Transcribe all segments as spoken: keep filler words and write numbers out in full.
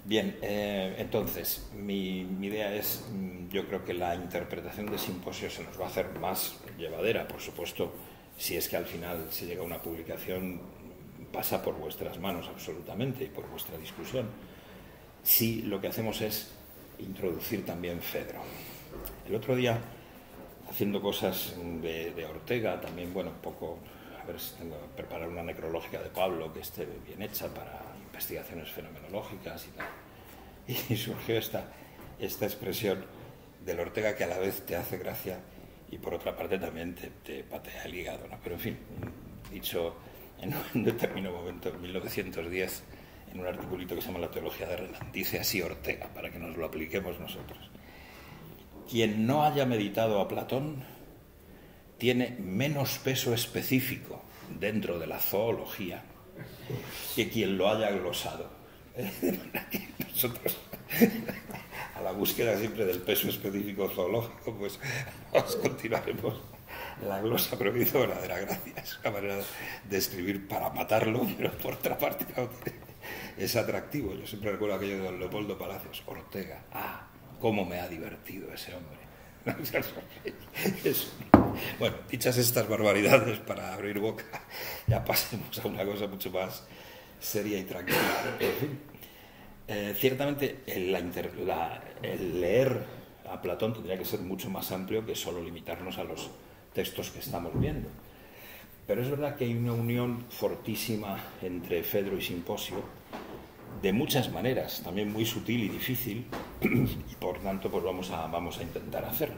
Bien, eh, entonces, mi, mi idea es, yo creo que la interpretación de Simposio se nos va a hacer más llevadera, por supuesto, si es que al final se llega a una publicación, pasa por vuestras manos absolutamente y por vuestra discusión. Si lo que hacemos es introducir también Fedro. El otro día, haciendo cosas de, de Ortega, también, bueno, un poco, a ver si tengo que preparar una necrológica de Pablo que esté bien hecha para investigaciones fenomenológicas y tal. Y surgió esta, esta expresión del Ortega que a la vez te hace gracia y por otra parte también te, te patea el hígado, ¿no? Pero en fin, dicho en un determinado momento, en mil novecientos diez, en un articulito que se llama La teología de Renan, dice así Ortega, para que nos lo apliquemos nosotros: quien no haya meditado a Platón tiene menos peso específico dentro de la zoología que quien lo haya glosado. De manera que nosotros, a la búsqueda siempre del peso específico zoológico, pues vamos, continuaremos la glosa, pero me hizo verdadera gracia. Es una manera de escribir para matarlo, pero por otra parte es atractivo. Yo siempre recuerdo aquello de don Leopoldo Palacios: Ortega, ah, cómo me ha divertido ese hombre. Es, bueno, dichas estas barbaridades para abrir boca, ya pasemos a una cosa mucho más seria y tranquila. En fin, eh, ciertamente el, la inter, la, el leer a Platón tendría que ser mucho más amplio que solo limitarnos a los textos que estamos viendo. Pero es verdad que hay una unión fortísima entre Fedro y Simposio, de muchas maneras, también muy sutil y difícil, y por tanto pues vamos a, vamos a intentar hacerlo.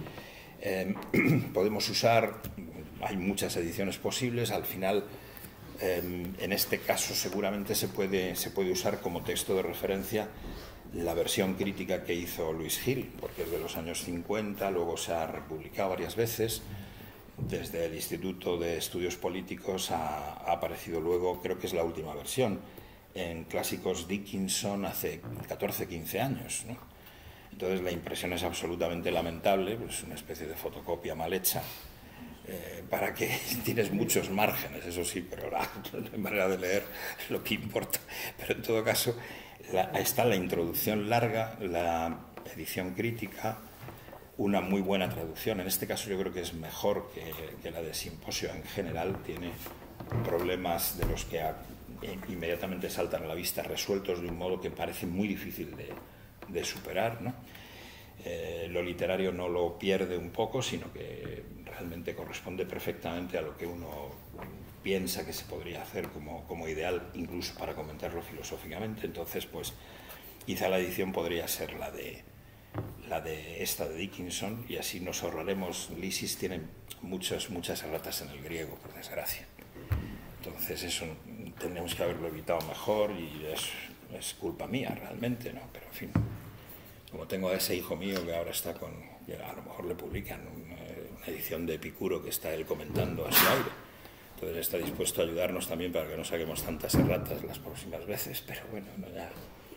Eh, podemos usar, hay muchas ediciones posibles, al final eh, en este caso seguramente se puede, se puede usar como texto de referencia la versión crítica que hizo Luis Gil, porque es de los años cincuenta, luego se ha republicado varias veces. Desde el Instituto de Estudios Políticos ha, ha aparecido luego, creo que es la última versión, en Clásicos Dickinson hace catorce, quince años, ¿no? Entonces la impresión es absolutamente lamentable, pues una especie de fotocopia mal hecha, eh, para que tienes muchos márgenes, eso sí, pero la, la manera de leer es lo que importa. Pero en todo caso, la, está la introducción larga, la edición crítica, una muy buena traducción. En este caso yo creo que es mejor que, que la de Simposio en general, tiene problemas de los que ha, inmediatamente saltan a la vista, resueltos de un modo que parece muy difícil de, de superar, ¿no? Eh, lo literario no lo pierde un poco, sino que realmente corresponde perfectamente a lo que uno piensa que se podría hacer como, como ideal, incluso para comentarlo filosóficamente. Entonces, pues, quizá la edición podría ser la de, la de esta de Dickinson, y así nos ahorraremos. Lysis tiene muchas, muchas erratas en el griego, por desgracia. Entonces eso tendríamos que haberlo evitado mejor y es, es culpa mía realmente, ¿no? Pero en fin, como tengo a ese hijo mío que ahora está con, a lo mejor le publican una, una edición de Epicuro que está él comentando a su aire, entonces está dispuesto a ayudarnos también para que no saquemos tantas erratas las próximas veces, pero bueno, no, ya.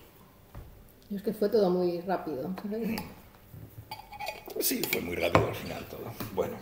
Es que fue todo muy rápido, ¿sabes? Sí, fue muy rápido al final todo. Bueno.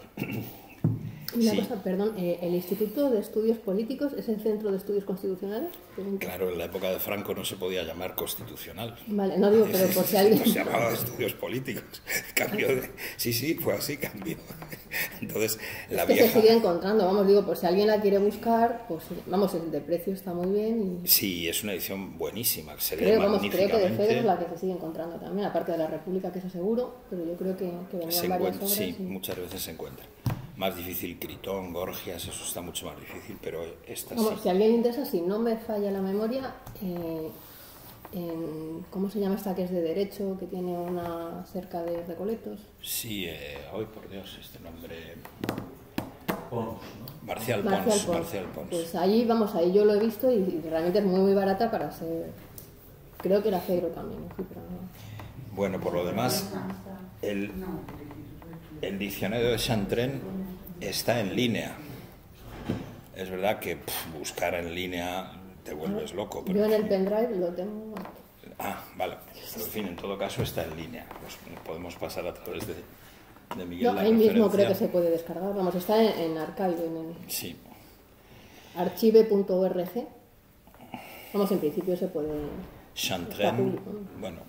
Una Sí. cosa, perdón, eh, ¿el Instituto de Estudios Políticos es el Centro de Estudios Constitucionales? Claro, en la época de Franco no se podía llamar constitucional. Vale, no digo, pero por si alguien... Se llamaba Estudios Políticos. Cambió de... Sí, sí, fue así, cambió. Entonces, la es que vieja... se sigue encontrando, vamos, digo, por si alguien la quiere buscar, pues vamos, el de precio está muy bien y... Sí, es una edición buenísima, se lee Creo, vamos, creo que de magníficamente. Fedro es la que se sigue encontrando también, aparte de la República, que eso seguro, pero yo creo que, que venían Se varias encuentra, obras. sí, y... muchas veces se encuentra. Más difícil Critón, Gorgias, eso está mucho más difícil, pero esta Vamos, sí. si a alguien le interesa, si no me falla la memoria, eh, en, ¿cómo se llama esta que es de Derecho, que tiene una cerca de Recoletos? Sí, eh, hoy por Dios, este nombre... Pons, ¿no? Marcial Pons, Marcial Pons. Marcial Pons. Pues ahí, vamos, ahí yo lo he visto y, y realmente es muy, muy barata para ser... Creo que era Fedro también, sí, pero no... Bueno, por lo demás, el, el diccionario de Chantrenne está en línea. Es verdad que pff, buscar en línea te vuelves loco. Pero Yo en el fin. pendrive lo tengo... Ah, vale. Pero, en fin, en todo caso está en línea. Pues podemos pasar a través de, de Miguel No, la ahí mismo referencia. creo que se puede descargar. Vamos, está en, en Archive, en el Sí. archive punto org. Vamos, en principio se puede... Chantraine, bueno.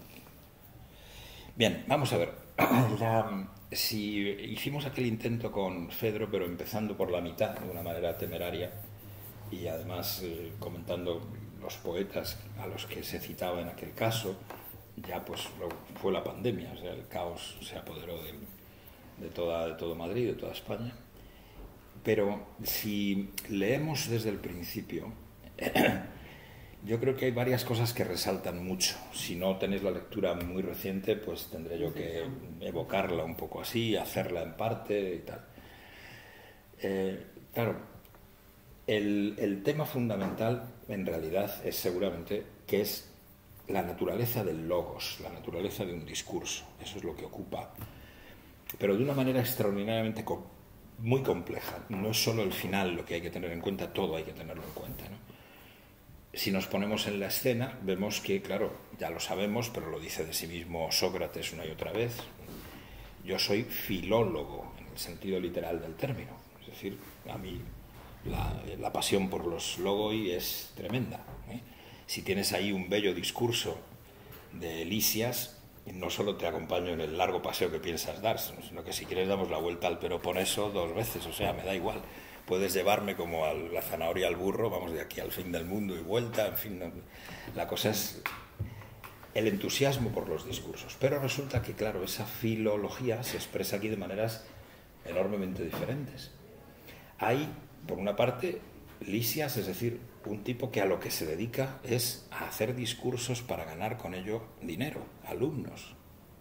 Bien, vamos a ver. La, si hicimos aquel intento con Fedro, pero empezando por la mitad, de una manera temeraria, y además eh, comentando los poetas a los que se citaba en aquel caso, ya pues fue la pandemia, o sea, el caos se apoderó de, de, toda, de todo Madrid, de toda España. Pero si leemos desde el principio, yo creo que hay varias cosas que resaltan mucho. Si no tenéis la lectura muy reciente, pues tendré yo que evocarla un poco así, hacerla en parte y tal. Eh, claro, el, el tema fundamental en realidad es seguramente que es la naturaleza del logos, la naturaleza de un discurso. Eso es lo que ocupa, pero de una manera extraordinariamente co- muy compleja. No es solo el final lo que hay que tener en cuenta, todo hay que tenerlo en cuenta, ¿no? Si nos ponemos en la escena, vemos que, claro, ya lo sabemos, pero lo dice de sí mismo Sócrates una y otra vez, yo soy filólogo, en el sentido literal del término. Es decir, a mí la, la pasión por los logoi es tremenda, ¿eh? Si tienes ahí un bello discurso de Lisias, no solo te acompaño en el largo paseo que piensas dar, sino que si quieres damos la vuelta al Peloponeso dos veces, o sea, me da igual. Puedes llevarme como a la zanahoria al burro, vamos de aquí al fin del mundo y vuelta, en fin. No, la cosa es el entusiasmo por los discursos. Pero resulta que, claro, esa filología se expresa aquí de maneras enormemente diferentes. Hay, por una parte, Lisias, es decir, un tipo que a lo que se dedica es a hacer discursos para ganar con ello dinero, alumnos.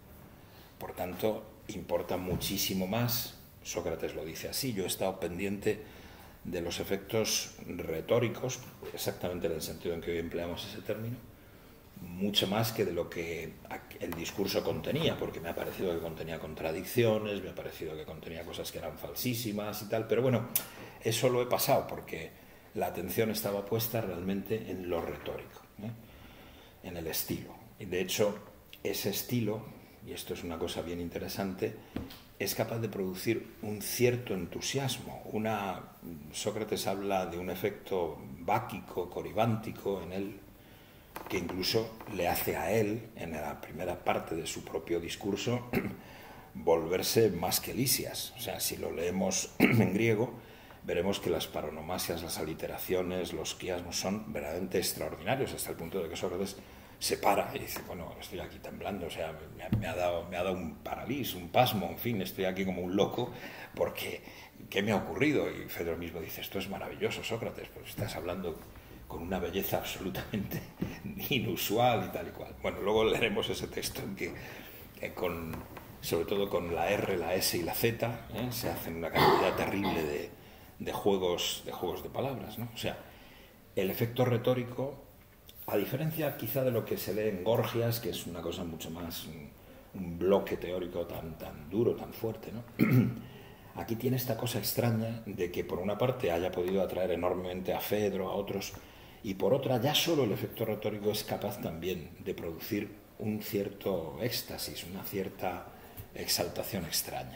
Por tanto, importa muchísimo más. Sócrates lo dice así, yo he estado pendiente de los efectos retóricos, exactamente en el sentido en que hoy empleamos ese término, mucho más que de lo que el discurso contenía, porque me ha parecido que contenía contradicciones, me ha parecido que contenía cosas que eran falsísimas y tal, pero bueno, eso lo he pasado porque la atención estaba puesta realmente en lo retórico, ¿eh? En el estilo. Y de hecho, ese estilo, y esto es una cosa bien interesante, es capaz de producir un cierto entusiasmo. Una, Sócrates habla de un efecto báquico, coribántico en él, que incluso le hace a él, en la primera parte de su propio discurso, volverse más que Lisias. O sea, si lo leemos en griego, veremos que las paronomasias, las aliteraciones, los quiasmos son verdaderamente extraordinarios, hasta el punto de que Sócrates se para y dice, bueno, estoy aquí temblando, o sea, me, me, ha dado, me ha dado un paralís, un pasmo, en fin, estoy aquí como un loco, porque ¿qué me ha ocurrido? Y Fedro mismo dice, esto es maravilloso, Sócrates, pues estás hablando con una belleza absolutamente inusual y tal y cual. Bueno, luego leeremos ese texto en que, que con, sobre todo con la R, la S y la Z, ¿eh? se hacen una cantidad terrible de, de, juegos, de juegos de palabras, ¿no? O sea, el efecto retórico, a diferencia quizá de lo que se lee en Gorgias, que es una cosa mucho más, un, un bloque teórico tan, tan duro, tan fuerte, ¿no? Aquí tiene esta cosa extraña de que por una parte haya podido atraer enormemente a Fedro, a otros, y por otra ya solo el efecto retórico es capaz también de producir un cierto éxtasis, una cierta exaltación extraña.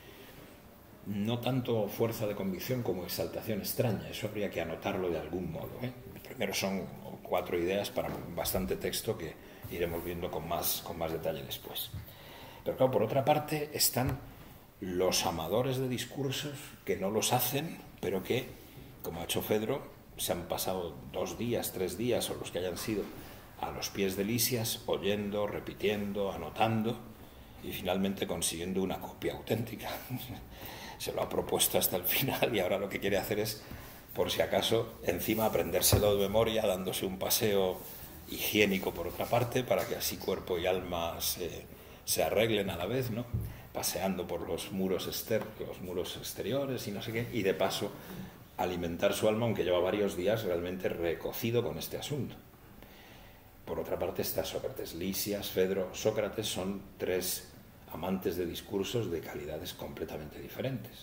No tanto fuerza de convicción como exaltación extraña, eso habría que anotarlo de algún modo, ¿eh? Primero son cuatro ideas para bastante texto que iremos viendo con más, con más detalle después. Pero claro, por otra parte están los amadores de discursos que no los hacen, pero que, como ha hecho Fedro, se han pasado dos días, tres días, o los que hayan sido, a los pies de Lisias, oyendo, repitiendo, anotando, y finalmente consiguiendo una copia auténtica. Se lo ha propuesto hasta el final y ahora lo que quiere hacer es, por si acaso, encima aprendérselo de memoria, dándose un paseo higiénico por otra parte, para que así cuerpo y alma se, se arreglen a la vez, ¿no? Paseando por los muros, exter los muros exteriores y no sé qué, y de paso alimentar su alma, aunque lleva varios días realmente recocido con este asunto. Por otra parte está Sócrates. Lisias, Fedro, Sócrates son tres amantes de discursos de calidades completamente diferentes.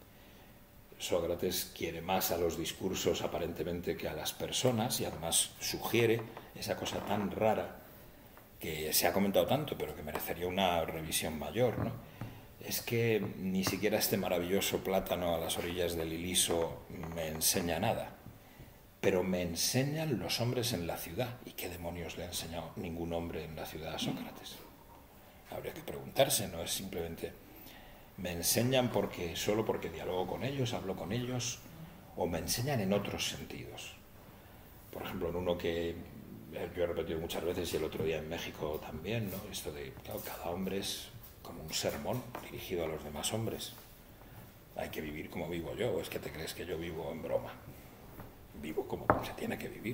Sócrates quiere más a los discursos aparentemente que a las personas y además sugiere esa cosa tan rara que se ha comentado tanto, pero que merecería una revisión mayor, ¿no? Es que ni siquiera este maravilloso plátano a las orillas del Iliso me enseña nada. pero me enseñan los hombres en la ciudad. ¿Y qué demonios le ha enseñado ningún hombre en la ciudad a Sócrates? Habría que preguntarse, no es simplemente me enseñan porque solo porque dialogo con ellos, hablo con ellos, o me enseñan en otros sentidos. Por ejemplo, en uno que yo he repetido muchas veces y el otro día en México también, ¿no? Esto de, claro, cada hombre es como un sermón dirigido a los demás hombres. Hay que vivir como vivo yo, ¿o es que te crees que yo vivo en broma? Vivo como se tiene que vivir.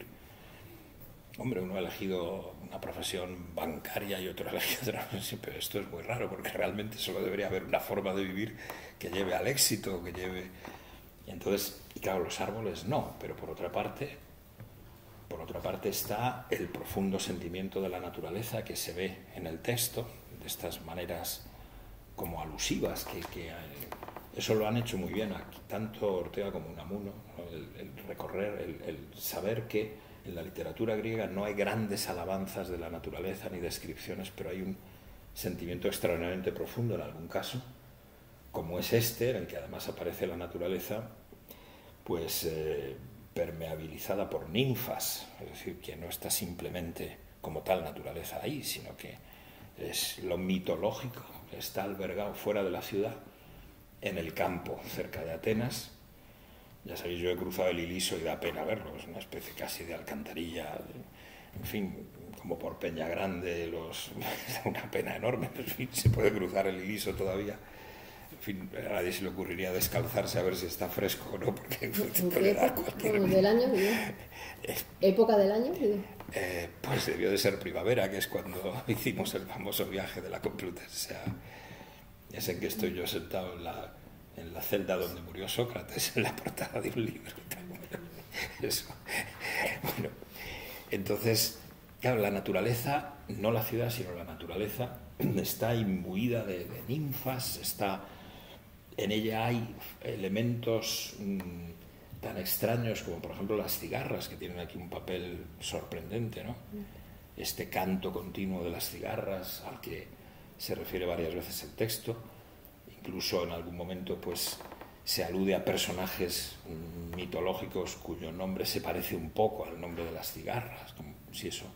Hombre, uno ha elegido una profesión bancaria y otro ha elegido otra profesión, pero esto es muy raro porque realmente solo debería haber una forma de vivir que lleve al éxito, que lleve... Y entonces, y claro, los árboles no, pero por otra parte, por otra parte está el profundo sentimiento de la naturaleza que se ve en el texto, de estas maneras como alusivas, que, que eso lo han hecho muy bien aquí, tanto Ortega como Unamuno, ¿no? el, el recorrer, el, el saber que en la literatura griega no hay grandes alabanzas de la naturaleza ni descripciones, pero hay un sentimiento extraordinariamente profundo en algún caso, como es este, en el que además aparece la naturaleza, pues eh, permeabilizada por ninfas, es decir, que no está simplemente como tal naturaleza ahí, sino que es lo mitológico que está albergado fuera de la ciudad, en el campo, cerca de Atenas. Ya sabéis, yo he cruzado el Iliso y da pena verlo, es una especie casi de alcantarilla, en fin, como por Peña Grande, los, da una pena enorme, en fin, se puede cruzar el Iliso todavía. En fin, a nadie se le ocurriría descalzarse a ver si está fresco o no, porque puede dar cualquier... ¿Del año? ¿Época del año? Eh, pues debió de ser primavera, que es cuando hicimos el famoso viaje de la Complutense. O sea, es en que estoy yo sentado en la... en la celda donde murió Sócrates, en la portada de un libro. Eso. Bueno, entonces, claro, la naturaleza, no la ciudad, sino la naturaleza, está imbuida de, de ninfas, está, en ella hay elementos mmm, tan extraños como, por ejemplo, las cigarras, que tienen aquí un papel sorprendente, ¿no? Este canto continuo de las cigarras, al que se refiere varias veces el texto. Incluso en algún momento pues, se alude a personajes mitológicos cuyo nombre se parece un poco al nombre de las cigarras, como si eso...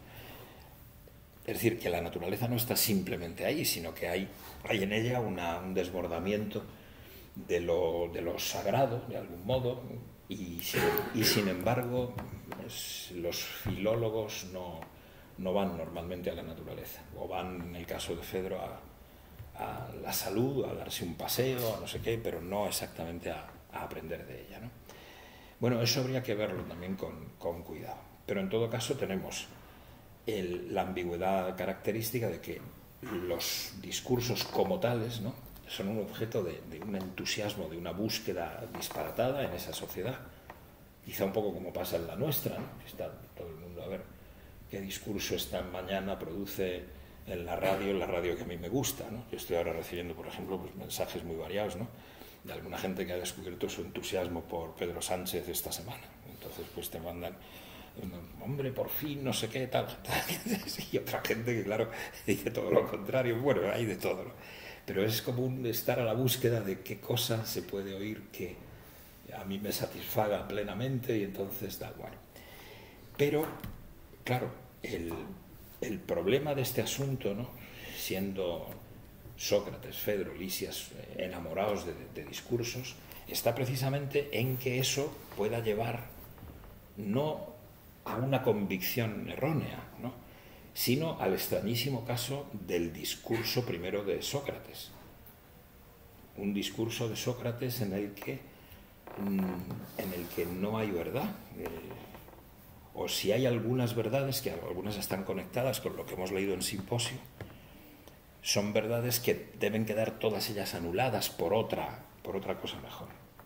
Es decir, que la naturaleza no está simplemente ahí, sino que hay, hay en ella una, un desbordamiento de lo, de lo sagrado, de algún modo, y, y sin embargo pues, los filólogos no, no van normalmente a la naturaleza, o van, en el caso de Fedro, a... a la salud, a darse un paseo, a no sé qué, pero no exactamente a, a aprender de ella, ¿no? Bueno, eso habría que verlo también con, con cuidado. Pero en todo caso tenemos el, la ambigüedad característica de que los discursos como tales, ¿no?, son un objeto de, de un entusiasmo, de una búsqueda disparatada en esa sociedad. Quizá un poco como pasa en la nuestra, ¿no? Está todo el mundo a ver qué discurso esta mañana produce en la radio, en la radio que a mí me gusta, ¿no? Yo estoy ahora recibiendo, por ejemplo, pues, mensajes muy variados, ¿no?, de alguna gente que ha descubierto su entusiasmo por Pedro Sánchez esta semana. Entonces, pues te mandan, hombre, por fin, no sé qué, tal, tal. Y otra gente que, claro, dice todo lo contrario. Bueno, hay de todo, ¿no? Pero es como un estar a la búsqueda de qué cosa se puede oír que a mí me satisfaga plenamente y entonces da bueno. Pero, claro, el... El problema de este asunto, ¿no?, siendo Sócrates, Fedro, Lisias enamorados de, de discursos, está precisamente en que eso pueda llevar no a una convicción errónea, ¿no?, sino al extrañísimo caso del discurso primero de Sócrates. Un discurso de Sócrates en el que, en el que no hay verdad. Eh, o si hay algunas verdades, que algunas están conectadas con lo que hemos leído en Simposio, son verdades que deben quedar todas ellas anuladas por otra, por otra cosa mejor.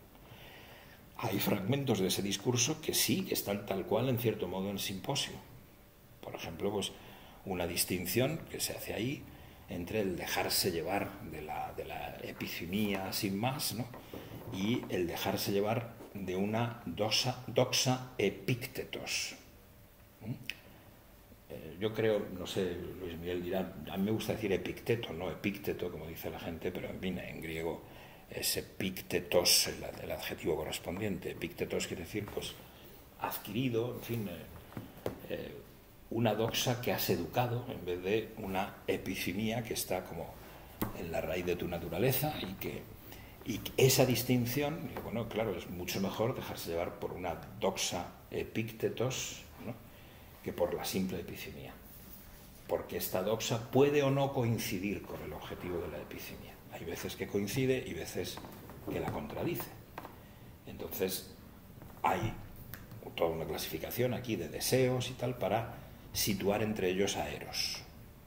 Hay fragmentos de ese discurso que sí, que están tal cual en cierto modo en Simposio. Por ejemplo, pues una distinción que se hace ahí entre el dejarse llevar de la, de la epicimía sin más, ¿no?, y el dejarse llevar de una doxa, doxa epíctetos. ¿Mm? Eh, yo creo, no sé, Luis Miguel dirá, a mí me gusta decir epicteto, no epícteto, como dice la gente, pero en fin, en griego es epíctetos el, el adjetivo correspondiente. Epíctetos quiere decir, pues, adquirido, en fin, eh, eh, una doxa que has educado en vez de una epicimia que está como en la raíz de tu naturaleza y que y esa distinción, bueno, claro, es mucho mejor dejarse llevar por una doxa epíctetos, ¿no?, que por la simple epicimia, porque esta doxa puede o no coincidir con el objetivo de la epicimia. Hay veces que coincide y veces que la contradice. Entonces, hay toda una clasificación aquí de deseos y tal para situar entre ellos a Eros.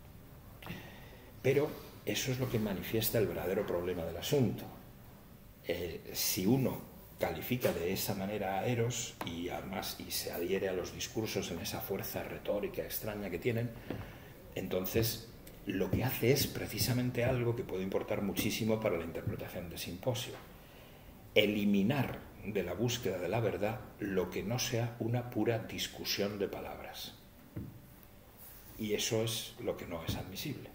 Pero eso es lo que manifiesta el verdadero problema del asunto. Eh, si uno califica de esa manera a Eros y además y se adhiere a los discursos en esa fuerza retórica extraña que tienen, entonces lo que hace es precisamente algo que puede importar muchísimo para la interpretación de Simposio: eliminar de la búsqueda de la verdad lo que no sea una pura discusión de palabras. Y eso es lo que no es admisible.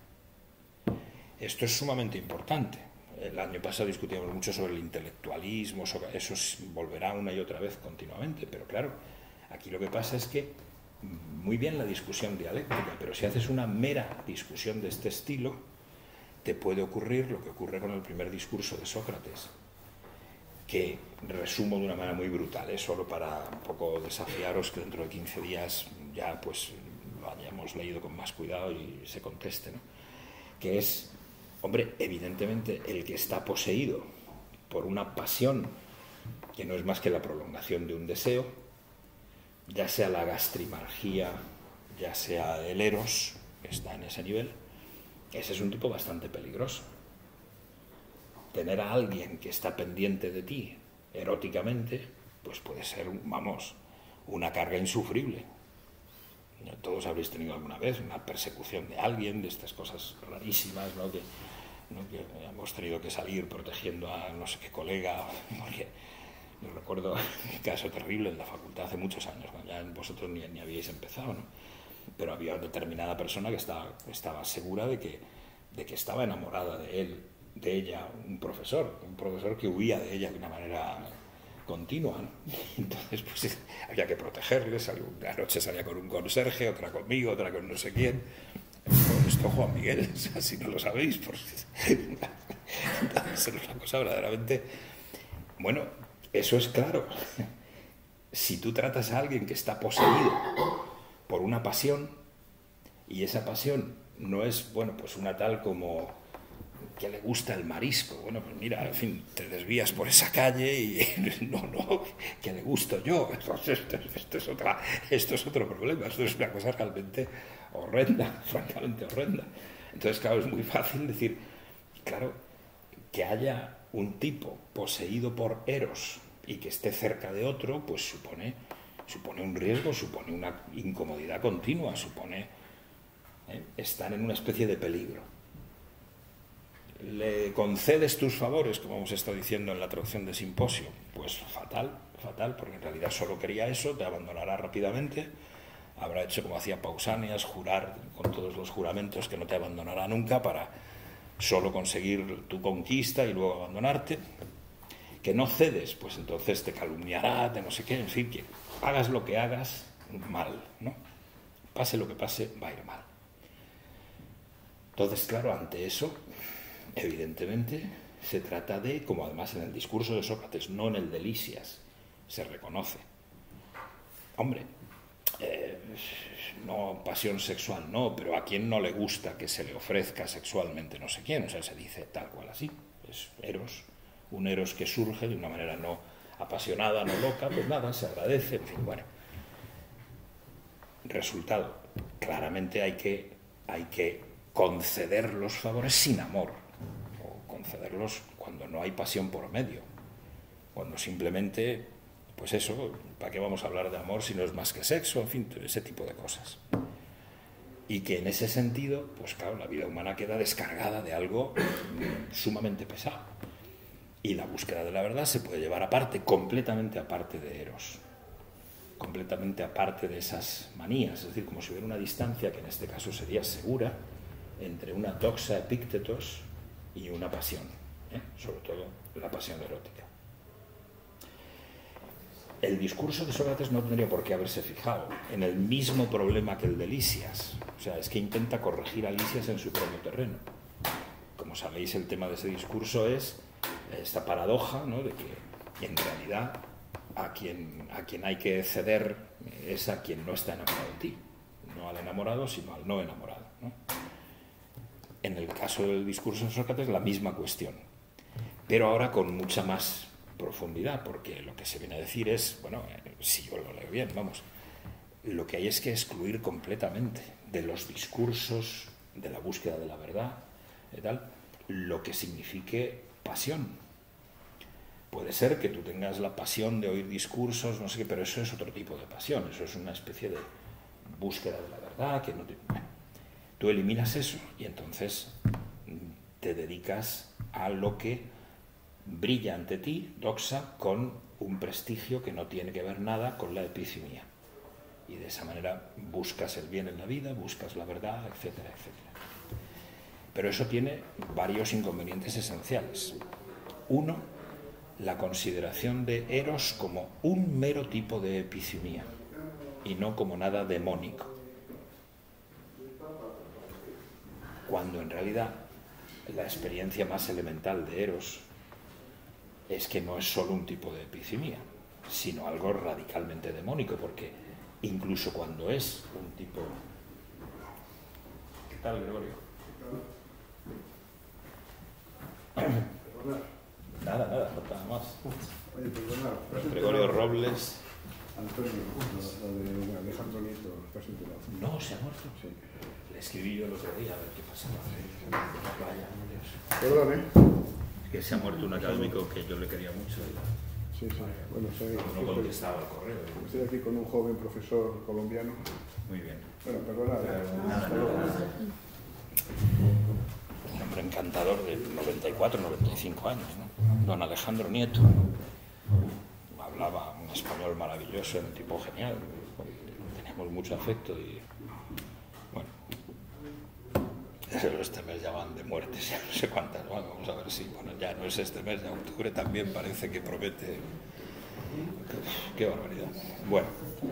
Esto es sumamente importante. El año pasado discutíamos mucho sobre el intelectualismo, sobre eso volverá una y otra vez continuamente, pero claro, aquí lo que pasa es que muy bien la discusión dialéctica, pero si haces una mera discusión de este estilo, te puede ocurrir lo que ocurre con el primer discurso de Sócrates, que resumo de una manera muy brutal, ¿eh? Solo para un poco desafiaros que dentro de quince días ya pues lo hayamos leído con más cuidado y se conteste, ¿no? Que es, hombre, evidentemente el que está poseído por una pasión que no es más que la prolongación de un deseo, ya sea la gastrimargía, ya sea el eros, que está en ese nivel, ese es un tipo bastante peligroso. Tener a alguien que está pendiente de ti eróticamente, pues puede ser, vamos, una carga insufrible. Todos habréis tenido alguna vez una persecución de alguien, de estas cosas rarísimas, ¿no? Que, ¿no? que hemos tenido que salir protegiendo a no sé qué colega, porque yo recuerdo un caso terrible en la facultad hace muchos años, ¿no? Ya vosotros ni, ni habíais empezado, ¿no? Pero había determinada persona que estaba, estaba segura de que, de que estaba enamorada de él, de ella, un profesor, un profesor que huía de ella de una manera continua, ¿no? Entonces pues había que protegerle. Una noche salía con un conserje, otra conmigo, otra con no sé quién. Esto Juan Miguel, o sea, si no lo sabéis, pues entonces es una cosa verdaderamente, bueno, eso es claro. Si tú tratas a alguien que está poseído por una pasión y esa pasión no es, bueno, pues una tal como que le gusta el marisco, bueno, pues mira, en fin, te desvías por esa calle y no, no, que le gusto yo. Entonces, esto, esto, es otra, esto es otro problema, esto es una cosa realmente horrenda, francamente horrenda. Entonces, claro, es muy fácil decir, claro, que haya un tipo poseído por Eros y que esté cerca de otro, pues supone, supone un riesgo, supone una incomodidad continua, supone ¿eh? estar en una especie de peligro. ¿Le concedes tus favores, como hemos estado diciendo en la traducción de Simposio? Pues fatal, fatal, porque en realidad solo quería eso, te abandonará rápidamente, habrá hecho como hacía Pausanias, jurar con todos los juramentos que no te abandonará nunca para solo conseguir tu conquista y luego abandonarte. Que no cedes, pues entonces te calumniará, de no sé qué, en fin, que hagas lo que hagas, mal, ¿no? Pase lo que pase, va a ir mal. Entonces, claro, ante eso, evidentemente, se trata de, como además en el discurso de Sócrates, no en el de Lisias, se reconoce. Hombre, eh, no pasión sexual, no, pero a quién no le gusta que se le ofrezca sexualmente no sé quién, o sea, se dice tal cual así, es eros, un eros que surge de una manera no apasionada, no loca, pues nada, se agradece, en fin, bueno. Resultado, claramente hay que, hay que conceder los favores sin amor, o concederlos cuando no hay pasión por medio, cuando simplemente, pues eso, ¿para qué vamos a hablar de amor si no es más que sexo? En fin, ese tipo de cosas. Y que en ese sentido, pues claro, la vida humana queda descargada de algo sumamente pesado. Y la búsqueda de la verdad se puede llevar aparte, completamente aparte de Eros, completamente aparte de esas manías, es decir, como si hubiera una distancia, que en este caso sería segura, entre una doxa epíctetos y una pasión, ¿eh? Sobre todo la pasión erótica. el discurso de Sócrates no tendría por qué haberse fijado en el mismo problema que el de Lisias. O sea, es que intenta corregir a Lisias en su propio terreno. Como sabéis, el tema de ese discurso es esta paradoja, ¿no?, de que en realidad a quien, a quien hay que ceder es a quien no está enamorado de ti. No al enamorado, sino al no enamorado, ¿no? En el caso del discurso de Sócrates, la misma cuestión, pero ahora con mucha más profundidad, porque lo que se viene a decir es, bueno, si yo lo leo bien, vamos, lo que hay es que excluir completamente de los discursos de la búsqueda de la verdad y tal, lo que signifique pasión. Puede ser que tú tengas la pasión de oír discursos, no sé qué, pero eso es otro tipo de pasión, eso es una especie de búsqueda de la verdad que no te... Bueno, tú eliminas eso y entonces te dedicas a lo que brilla ante ti, doxa, con un prestigio que no tiene que ver nada con la episimia. Y de esa manera buscas el bien en la vida, buscas la verdad, etcétera, etcétera. Pero eso tiene varios inconvenientes esenciales. Uno, la consideración de Eros como un mero tipo de episimia y no como nada demónico. Cuando en realidad la experiencia más elemental de Eros es que no es solo un tipo de episimia, sino algo radicalmente demónico, porque incluso cuando es un tipo... ¿Qué tal, Gregorio? Nada, nada, falta más. Oye, perdona. Gregorio Robles. Antonio, lo de Alejandro Nieto, ¿estás enterado? No, se ha muerto. Sí. Le escribí yo el otro día a ver qué pasaba. Vaya, Dios. Perdone. Que se ha muerto un académico que yo le quería mucho y Sí, sí. Bueno, soy, no contestaba el correo. estoy aquí con un joven profesor colombiano. Muy bien. Bueno, perdona. Nada, Hasta luego. Un hombre encantador de noventa y cuatro, noventa y cinco años, ¿no? Don Alejandro Nieto. Hablaba un español maravilloso, era un tipo genial. Teníamos mucho afecto y... Bueno, este mes ya van de muertes, ya no sé cuántas, bueno, vamos a ver si, bueno, ya no es este mes, ya octubre también parece que promete... Qué barbaridad. Bueno,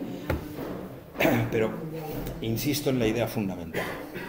pero insisto en la idea fundamental.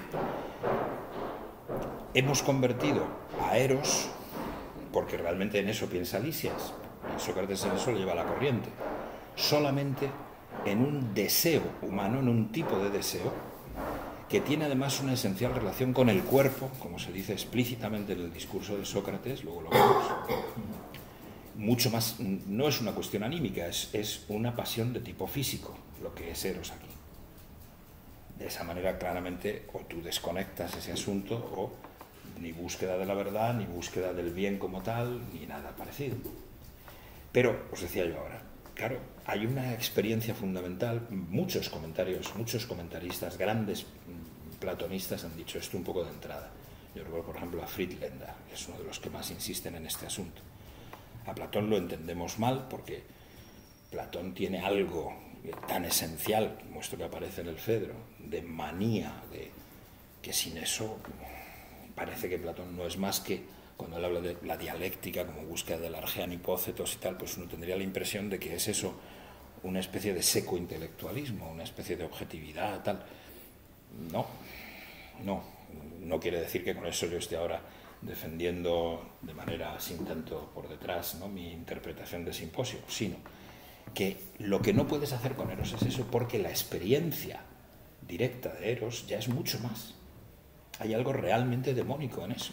Hemos convertido a Eros, porque realmente en eso piensa Lisias, Sócrates en eso le lleva la corriente, solamente en un deseo humano, en un tipo de deseo, que tiene además una esencial relación con el cuerpo, como se dice explícitamente en el discurso de Sócrates, luego lo vemos. Mucho más, no es una cuestión anímica, es, es una pasión de tipo físico, lo que es Eros aquí. De esa manera claramente o tú desconectas ese asunto o ni búsqueda de la verdad, ni búsqueda del bien como tal, ni nada parecido. Pero, os decía yo ahora, claro, hay una experiencia fundamental, muchos comentarios, muchos comentaristas, grandes platonistas han dicho esto un poco de entrada. Yo recuerdo, por ejemplo, a Friedländer, que es uno de los que más insisten en este asunto. A Platón lo entendemos mal porque Platón tiene algo tan esencial, como esto que aparece en el Fedro, de manía, de que sin eso parece que Platón no es más que, cuando él habla de la dialéctica como búsqueda del argean hipócetos y tal, pues uno tendría la impresión de que es eso, una especie de seco intelectualismo, una especie de objetividad, tal. No, no, no quiere decir que con eso yo esté ahora defendiendo de manera sin tanto por detrás, ¿no?, mi interpretación de Simposio, sino que lo que no puedes hacer con Eros es eso, porque la experiencia directa de Eros ya es mucho más. Hay algo realmente demónico en eso.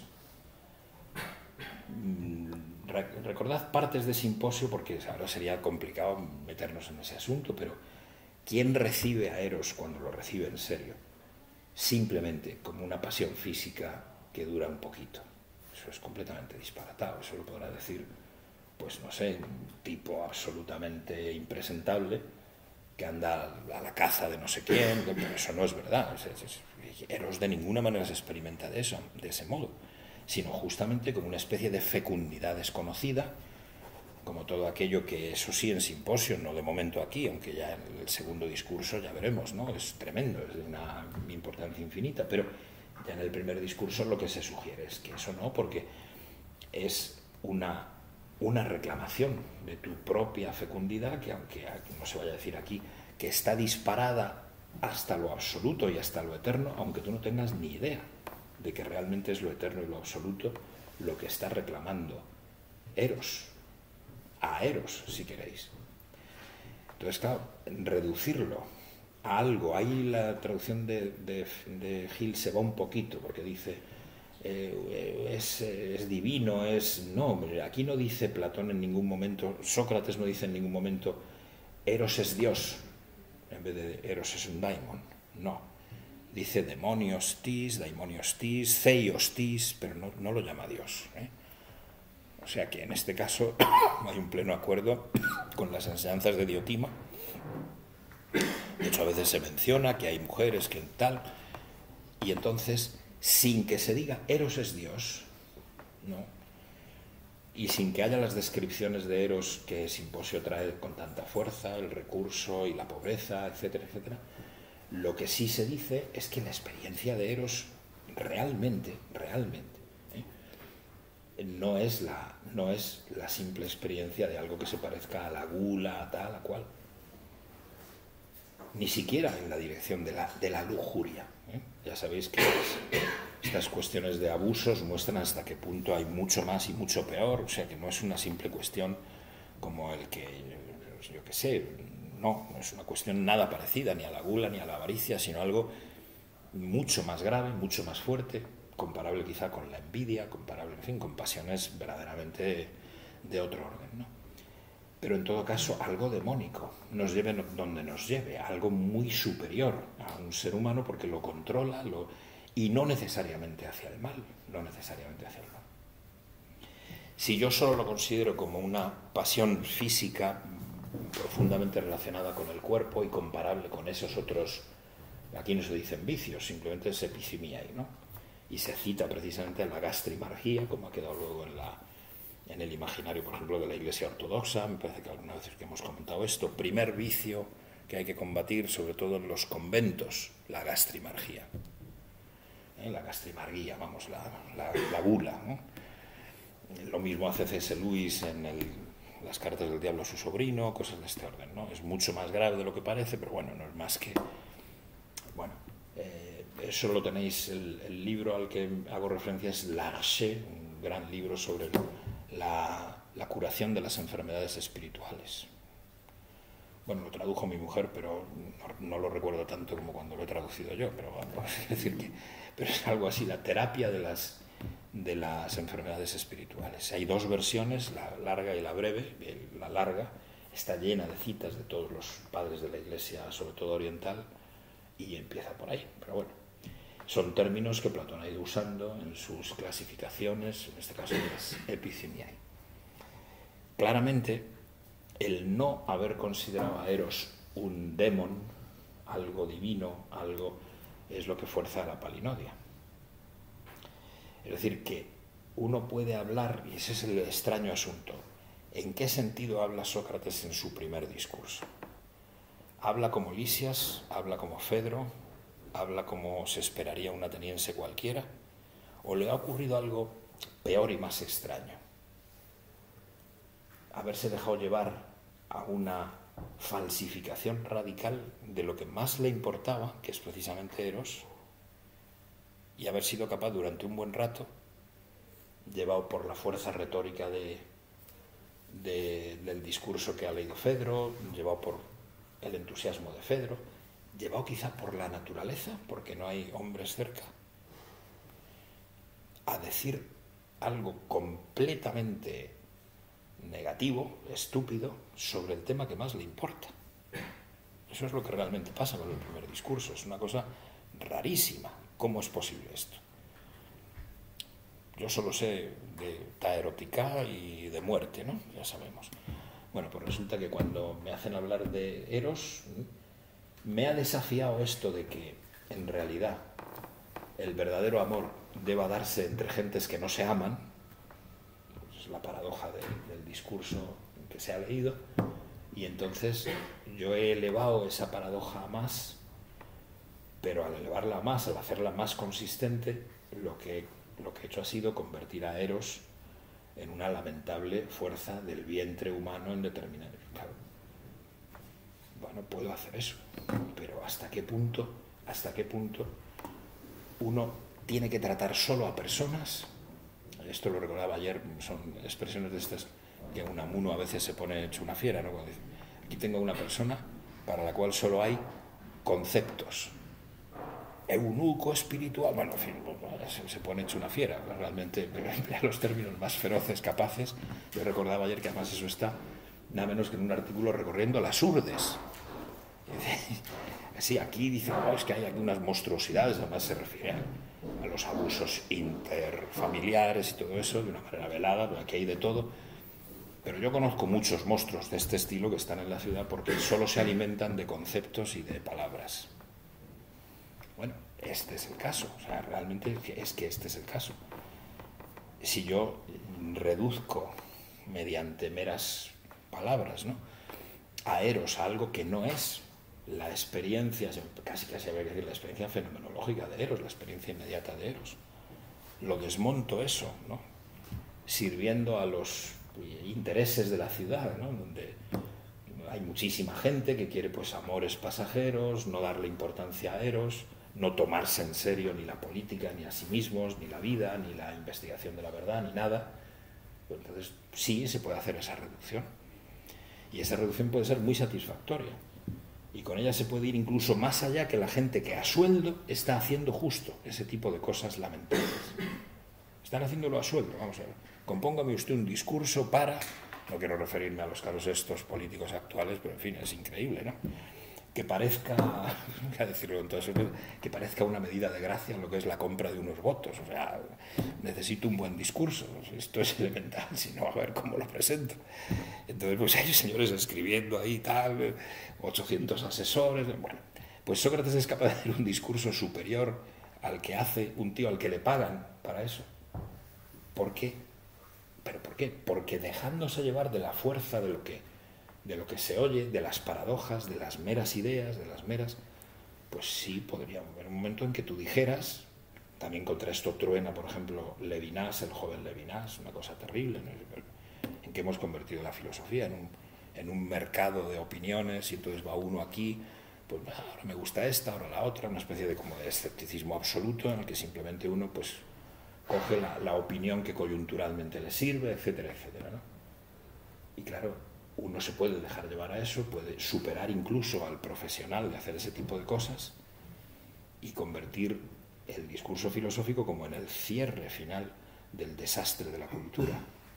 Recordad partes de Simposio, porque ahora sería complicado meternos en ese asunto, pero ¿quién recibe a Eros cuando lo recibe en serio? Simplemente como una pasión física que dura un poquito. Eso es completamente disparatado. Eso lo podrá decir, pues no sé, un tipo absolutamente impresentable que anda a la caza de no sé quién, pero eso no es verdad. Eros de ninguna manera se experimenta de eso, de ese modo, sino justamente como una especie de fecundidad desconocida, como todo aquello que, eso sí, en Simposio, no de momento aquí, aunque ya en el segundo discurso ya veremos, ¿no? Es tremendo, es de una importancia infinita, pero ya en el primer discurso lo que se sugiere es que eso no, porque es una una reclamación de tu propia fecundidad, que aunque no se vaya a decir aquí, que está disparada hasta lo absoluto y hasta lo eterno, aunque tú no tengas ni idea de que realmente es lo eterno y lo absoluto lo que está reclamando Eros, a Eros, si queréis. Entonces, claro, reducirlo a algo, ahí la traducción de, de, de Gil se va un poquito, porque dice, eh, es, es divino, es... No, aquí no dice Platón en ningún momento, Sócrates no dice en ningún momento, Eros es Dios, en vez de Eros es un daimon, no. Dice demonios tis, daimonios tis, zeios tis, pero no, no lo llama Dios, ¿eh? O sea que en este caso hay un pleno acuerdo con las enseñanzas de Diotima. De hecho, a veces se menciona que hay mujeres que tal, y entonces, sin que se diga Eros es Dios, ¿no? Y sin que haya las descripciones de Eros que Simposio trae con tanta fuerza, el recurso y la pobreza, etcétera, etcétera, lo que sí se dice es que la experiencia de Eros realmente, realmente, ¿eh? no es la, no es la simple experiencia de algo que se parezca a la gula, a tal, a cual. Ni siquiera en la dirección de la, de la lujuria, ¿eh? Ya sabéis que es, estas cuestiones de abusos muestran hasta qué punto hay mucho más y mucho peor, o sea que no es una simple cuestión como el que, yo qué sé, no, no es una cuestión nada parecida ni a la gula ni a la avaricia, sino algo mucho más grave, mucho más fuerte, comparable quizá con la envidia, comparable, en fin, con pasiones verdaderamente de otro orden, ¿no? Pero en todo caso algo demónico, nos lleve donde nos lleve, algo muy superior a un ser humano porque lo controla lo, y no necesariamente hacia el mal, no necesariamente hacia el mal. Si yo solo lo considero como una pasión física profundamente relacionada con el cuerpo y comparable con esos otros, aquí no se dicen vicios, simplemente es epithimiai, ¿no? Y se cita precisamente a la gastrimargía, como ha quedado luego en la... en el imaginario, por ejemplo, de la Iglesia Ortodoxa, me parece que alguna vez que hemos comentado esto, primer vicio que hay que combatir, sobre todo en los conventos, la gastrimargía. ¿Eh? La gastrimarguía, vamos, la, la, la gula, ¿no? Lo mismo hace C S Lewis en el, las cartas del diablo a su sobrino, cosas de este orden, ¿no? Es mucho más grave de lo que parece, pero bueno, no es más que... Bueno, eh, eso lo tenéis, el, el libro al que hago referencia es L'Arche, un gran libro sobre el, La, la curación de las enfermedades espirituales. Bueno, lo tradujo mi mujer, pero no, no lo recuerdo tanto como cuando lo he traducido yo, pero, bueno, es decir que, pero es algo así, la terapia de las, de las enfermedades espirituales. Hay dos versiones, la larga y la breve. La larga está llena de citas de todos los padres de la Iglesia, sobre todo oriental, y empieza por ahí, pero bueno. Son términos que Platón ha ido usando en sus clasificaciones, en este caso las epithimiai. Claramente, el no haber considerado a Eros un demon, algo divino, algo, es lo que fuerza a la palinodia. Es decir, que uno puede hablar, y ese es el extraño asunto, ¿en qué sentido habla Sócrates en su primer discurso? ¿Habla como Lisias? ¿Habla como Fedro? ¿Habla como se esperaría un ateniense cualquiera? ¿O le ha ocurrido algo peor y más extraño? Haberse dejado llevar a una falsificación radical de lo que más le importaba, que es precisamente Eros, y haber sido capaz durante un buen rato, llevado por la fuerza retórica de, de, del discurso que ha leído Fedro, llevado por el entusiasmo de Fedro, llevado quizá por la naturaleza, porque no hay hombres cerca, a decir algo completamente negativo, estúpido, sobre el tema que más le importa. Eso es lo que realmente pasa con el primer discurso. Es una cosa rarísima. ¿Cómo es posible esto? Yo solo sé de taerótica y de muerte, ¿no? Ya sabemos. Bueno, pues resulta que cuando me hacen hablar de Eros, me ha desafiado esto de que, en realidad, el verdadero amor deba darse entre gentes que no se aman. Es la paradoja de, del discurso que se ha leído. Y entonces yo he elevado esa paradoja a más, pero al elevarla a más, al hacerla más consistente, lo que, lo que he hecho ha sido convertir a Eros en una lamentable fuerza del vientre humano en determinado. Claro. Bueno, puedo hacer eso, pero ¿hasta qué punto, hasta qué punto uno tiene que tratar solo a personas? Esto lo recordaba ayer, son expresiones de estas que un amuno a veces se pone hecho una fiera, ¿no? Cuando dice, aquí tengo una persona para la cual solo hay conceptos. Eunuco espiritual, bueno, en fin, se, se pone hecho una fiera, realmente emplea los términos más feroces, capaces. Yo recordaba ayer que además eso está nada menos que en un artículo recorriendo las urdes. Sí, aquí dicen, no, es que hay aquí unas monstruosidades, además se refiere a, a los abusos interfamiliares y todo eso, de una manera velada, pero aquí hay de todo. Pero yo conozco muchos monstruos de este estilo que están en la ciudad porque solo se alimentan de conceptos y de palabras. Bueno, este es el caso, o sea, realmente es que este es el caso. Si yo reduzco mediante meras palabras, ¿no?, a Eros, a algo que no es la experiencia, casi casi habría que decir la experiencia fenomenológica de Eros, la experiencia inmediata de Eros, lo desmonto eso, ¿no?, sirviendo a los intereses de la ciudad, ¿no?, donde hay muchísima gente que quiere pues amores pasajeros, no darle importancia a Eros, no tomarse en serio ni la política, ni a sí mismos, ni la vida, ni la investigación de la verdad, ni nada. Entonces sí se puede hacer esa reducción, y esa reducción puede ser muy satisfactoria, y con ella se puede ir incluso más allá que la gente que a sueldo está haciendo justo ese tipo de cosas lamentables. Están haciéndolo a sueldo, vamos a ver. Compóngame usted un discurso para, no quiero referirme a los casos estos políticos actuales, pero en fin, es increíble, ¿no?, que parezca, a decirlo con todo eso, que parezca una medida de gracia en lo que es la compra de unos votos. O sea, necesito un buen discurso, esto es elemental, si no, a ver cómo lo presento. Entonces, pues hay señores escribiendo ahí tal, ochocientos asesores, bueno, pues Sócrates es capaz de hacer un discurso superior al que hace un tío al que le pagan para eso. ¿Por qué? ¿Pero por qué? Porque dejándose llevar de la fuerza de lo que de lo que se oye, de las paradojas, de las meras ideas, de las meras, pues sí podría haber un momento en que tú dijeras, también contra esto truena, por ejemplo, Levinas, el joven Levinas, una cosa terrible, ¿no?, en que hemos convertido la filosofía en un, en un mercado de opiniones, y entonces va uno aquí, pues ahora me gusta esta, ahora la otra, una especie de como de escepticismo absoluto en el que simplemente uno pues coge la, la opinión que coyunturalmente le sirve, etcétera, etcétera, ¿no? Y claro, uno se puede dejar llevar a eso, puede superar incluso al profesional de hacer ese tipo de cosas y convertir el discurso filosófico como en el cierre final del desastre de la cultura.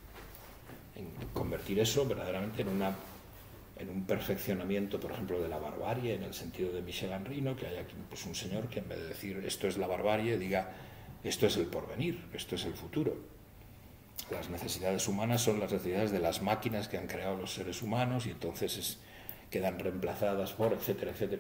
En convertir eso verdaderamente en, una, en un perfeccionamiento, por ejemplo, de la barbarie, en el sentido de Michel Henry, que hay aquí pues, un señor que en vez de decir esto es la barbarie, diga esto es el porvenir, esto es el futuro. Las necesidades humanas son las necesidades de las máquinas que han creado los seres humanos y entonces es, quedan reemplazadas por, etcétera, etcétera.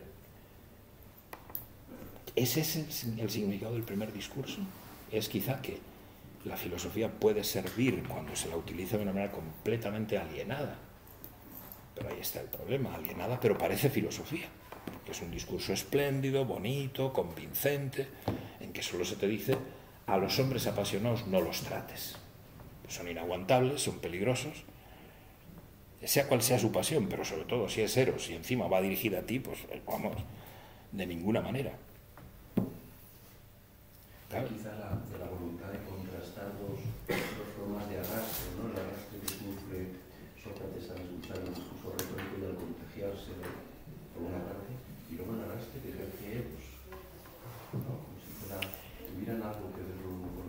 ¿Es ese el significado del primer discurso? Es quizá que la filosofía puede servir cuando se la utiliza de una manera completamente alienada. Pero ahí está el problema, alienada, pero parece filosofía. Que es un discurso espléndido, bonito, convincente, en que solo se te dice a los hombres apasionados no los trates. Son inaguantables, son peligrosos, sea cual sea su pasión, pero sobre todo si es Eros y encima va dirigida a ti, pues vamos, de ninguna manera. Claro. Quizá la, de la voluntad de contrastar dos, dos formas de arrastre, ¿no? El arrastre que sufre Sócrates al escuchar el discurso retórico y al contagiarse por una parte, y luego el arrastre que ejerce Eros, ¿no? Como si fuera, tuvieran algo que ver con lo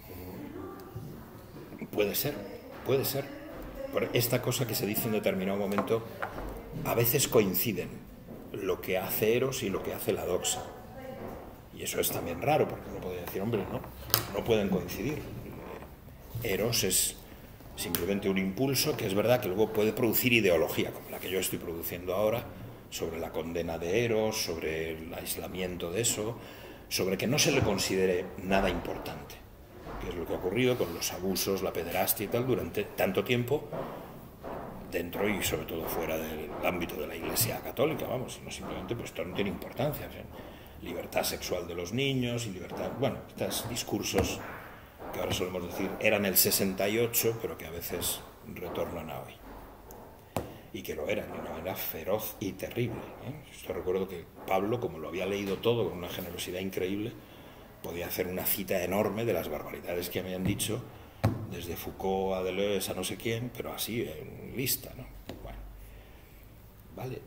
Puede ser, puede ser. Por esta cosa que se dice en determinado momento, a veces coinciden lo que hace Eros y lo que hace la doxa. Y eso es también raro, porque uno puede decir, hombre, no, no pueden coincidir. Eros es simplemente un impulso que es verdad que luego puede producir ideología, como la que yo estoy produciendo ahora, sobre la condena de Eros, sobre el aislamiento de eso, sobre que no se le considere nada importante, que es lo que ha ocurrido con los abusos, la pederastia y tal durante tanto tiempo, dentro y sobre todo fuera del ámbito de la Iglesia católica, vamos, sino simplemente pues esto no tiene importancia, o sea, libertad sexual de los niños y libertad, bueno, estos discursos que ahora solemos decir eran el sesenta y ocho, pero que a veces retornan a hoy. Y que lo eran, de una manera feroz y terrible. ¿eh? Esto recuerdo que Pablo, como lo había leído todo con una generosidad increíble, podía hacer una cita enorme de las barbaridades que habían dicho, desde Foucault a Deleuze a no sé quién, pero así, en lista, ¿no? Bueno, vale.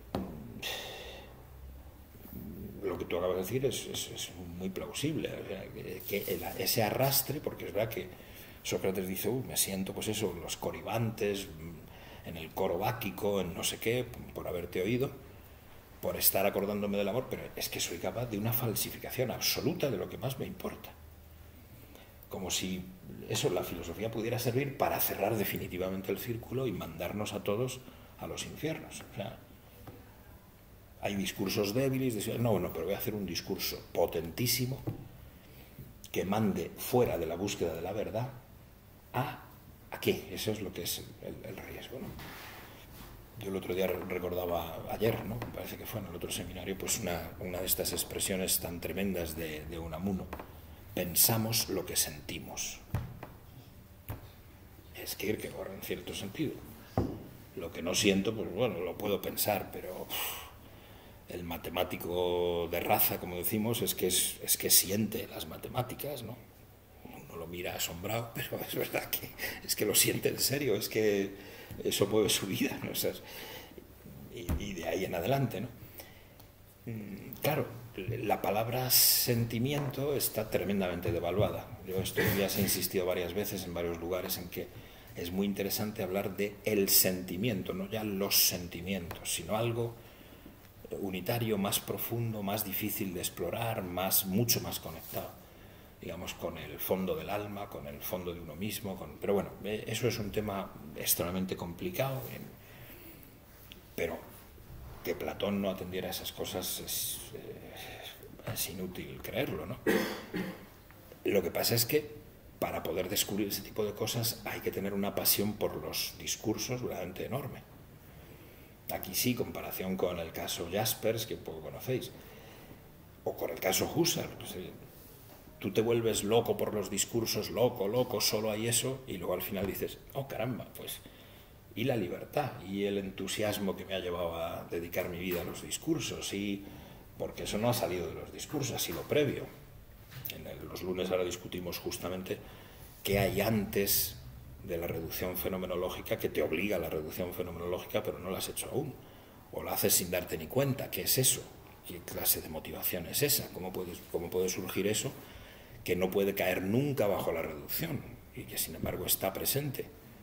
Lo que tú acabas de decir es, es, es muy plausible, o sea, que, que el, ese arrastre, porque es verdad que Sócrates dice, uh, me siento, pues eso, los coribantes, en el coro báquico, en no sé qué, por haberte oído, por estar acordándome del amor, pero es que soy capaz de una falsificación absoluta de lo que más me importa. Como si eso, la filosofía pudiera servir para cerrar definitivamente el círculo y mandarnos a todos a los infiernos. O sea, hay discursos débiles, de, no, no, pero voy a hacer un discurso potentísimo que mande fuera de la búsqueda de la verdad a ¿a qué? Eso es lo que es el, el riesgo, ¿no? Yo el otro día recordaba, ayer, ¿no? Me parece que fue en el otro seminario, pues una, una de estas expresiones tan tremendas de, de Unamuno. Pensamos lo que sentimos. Es Kierkegaard, en cierto sentido. Lo que no siento, pues bueno, lo puedo pensar, pero uf, el matemático de raza, como decimos, es que, es, es que siente las matemáticas, ¿no? Lo mira asombrado, pero es verdad que es que lo siente en serio, es que eso mueve su vida, ¿no? O sea, y, y de ahí en adelante, ¿no? Claro, la palabra sentimiento está tremendamente devaluada. Yo estos días he insistido varias veces en varios lugares en que es muy interesante hablar de el sentimiento, no ya los sentimientos, sino algo unitario, más profundo, más difícil de explorar, más, mucho más conectado, digamos, con el fondo del alma, con el fondo de uno mismo, con... pero bueno, eso es un tema extremadamente complicado, pero que Platón no atendiera a esas cosas es, es inútil creerlo, ¿no? Lo que pasa es que para poder descubrir ese tipo de cosas hay que tener una pasión por los discursos verdaderamente enorme. Aquí sí, comparación con el caso Jaspers, que poco conocéis, o con el caso Husserl, pues, tú te vuelves loco por los discursos, loco, loco, solo hay eso, y luego al final dices, oh caramba, pues, y la libertad, y el entusiasmo que me ha llevado a dedicar mi vida a los discursos, y porque eso no ha salido de los discursos, ha sido previo. En el, los lunes ahora discutimos justamente qué hay antes de la reducción fenomenológica, que te obliga a la reducción fenomenológica, pero no la has hecho aún, o la haces sin darte ni cuenta. ¿Qué es eso? ¿Qué clase de motivación es esa? ¿Cómo puede, cómo puede surgir eso que no puede caer nunca bajo la reducción y que sin embargo está presente?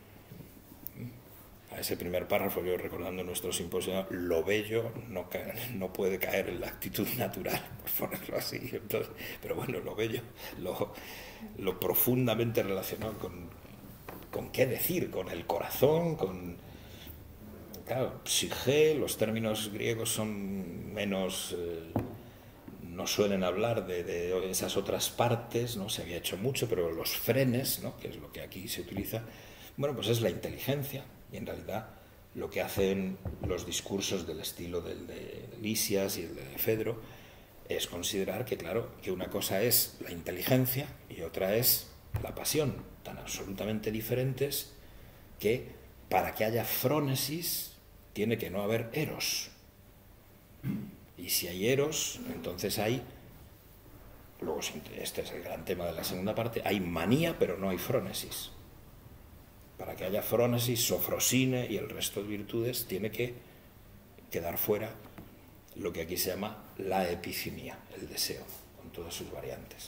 A ese primer párrafo, yo recordando nuestro simposio, lo bello no, cae, no puede caer en la actitud natural, por ponerlo así. Entonces, pero bueno, lo bello, lo, lo profundamente relacionado con, con qué decir, con el corazón, con... Claro, psique, los términos griegos son menos... Eh, no suelen hablar de, de esas otras partes, ¿no? Se había hecho mucho, pero los frenes, ¿no? Que es lo que aquí se utiliza, bueno, pues es la inteligencia. Y en realidad lo que hacen los discursos del estilo del de Lisias y el de Fedro es considerar que, claro, que una cosa es la inteligencia y otra es la pasión, tan absolutamente diferentes que para que haya frónesis tiene que no haber eros. Y si hay eros, entonces hay, luego este es el gran tema de la segunda parte, hay manía pero no hay frónesis. Para que haya frónesis, sofrosine y el resto de virtudes tiene que quedar fuera lo que aquí se llama la epicinía, el deseo, con todas sus variantes.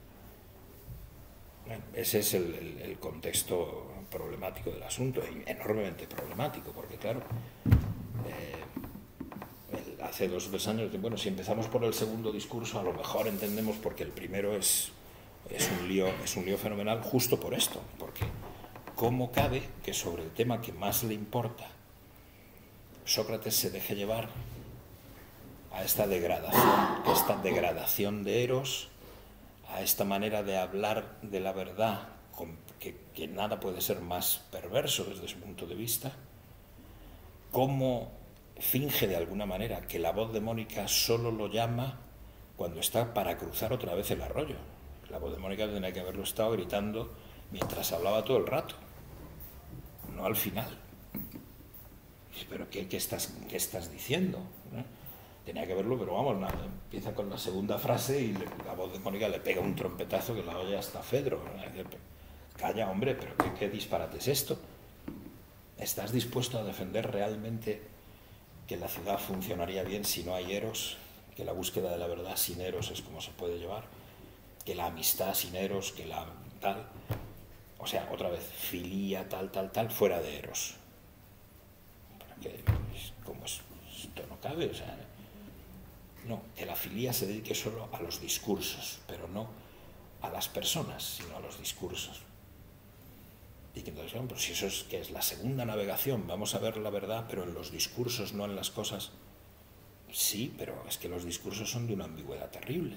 Bueno, ese es el, el, el contexto problemático del asunto, y enormemente problemático, porque claro, eh, el, hace dos o tres años, bueno, si empezamos por el segundo discurso, a lo mejor entendemos porque el primero es, es, un lío, es un lío fenomenal justo por esto, porque ¿cómo cabe que sobre el tema que más le importa Sócrates se deje llevar a esta degradación, a esta degradación de Eros, a esta manera de hablar de la verdad, que, que nada puede ser más perverso desde su punto de vista? ¿Cómo finge de alguna manera que la voz demónica solo lo llama cuando está para cruzar otra vez el arroyo? La voz de Mónica tenía que haberlo estado gritando mientras hablaba todo el rato, no al final. ¿Pero qué, qué, estás, qué estás diciendo? ¿No? Tenía que verlo, pero vamos, nada, empieza con la segunda frase y le, la voz de Mónica le pega un trompetazo que la oye hasta Fedro. Calla, hombre, pero ¿qué, qué disparate es esto? ¿Estás dispuesto a defender realmente que la ciudad funcionaría bien si no hay Eros? Que la búsqueda de la verdad sin Eros es como se puede llevar, que la amistad sin Eros, que la tal, o sea, otra vez, filía, tal, tal, tal, fuera de Eros. Porque, como es, esto no cabe, o sea, no, que la filía se dedique solo a los discursos, pero no a las personas, sino a los discursos. Y que entonces, bueno, pues si eso es que es la segunda navegación, vamos a ver la verdad, pero en los discursos, no en las cosas. Sí, pero es que los discursos son de una ambigüedad terrible.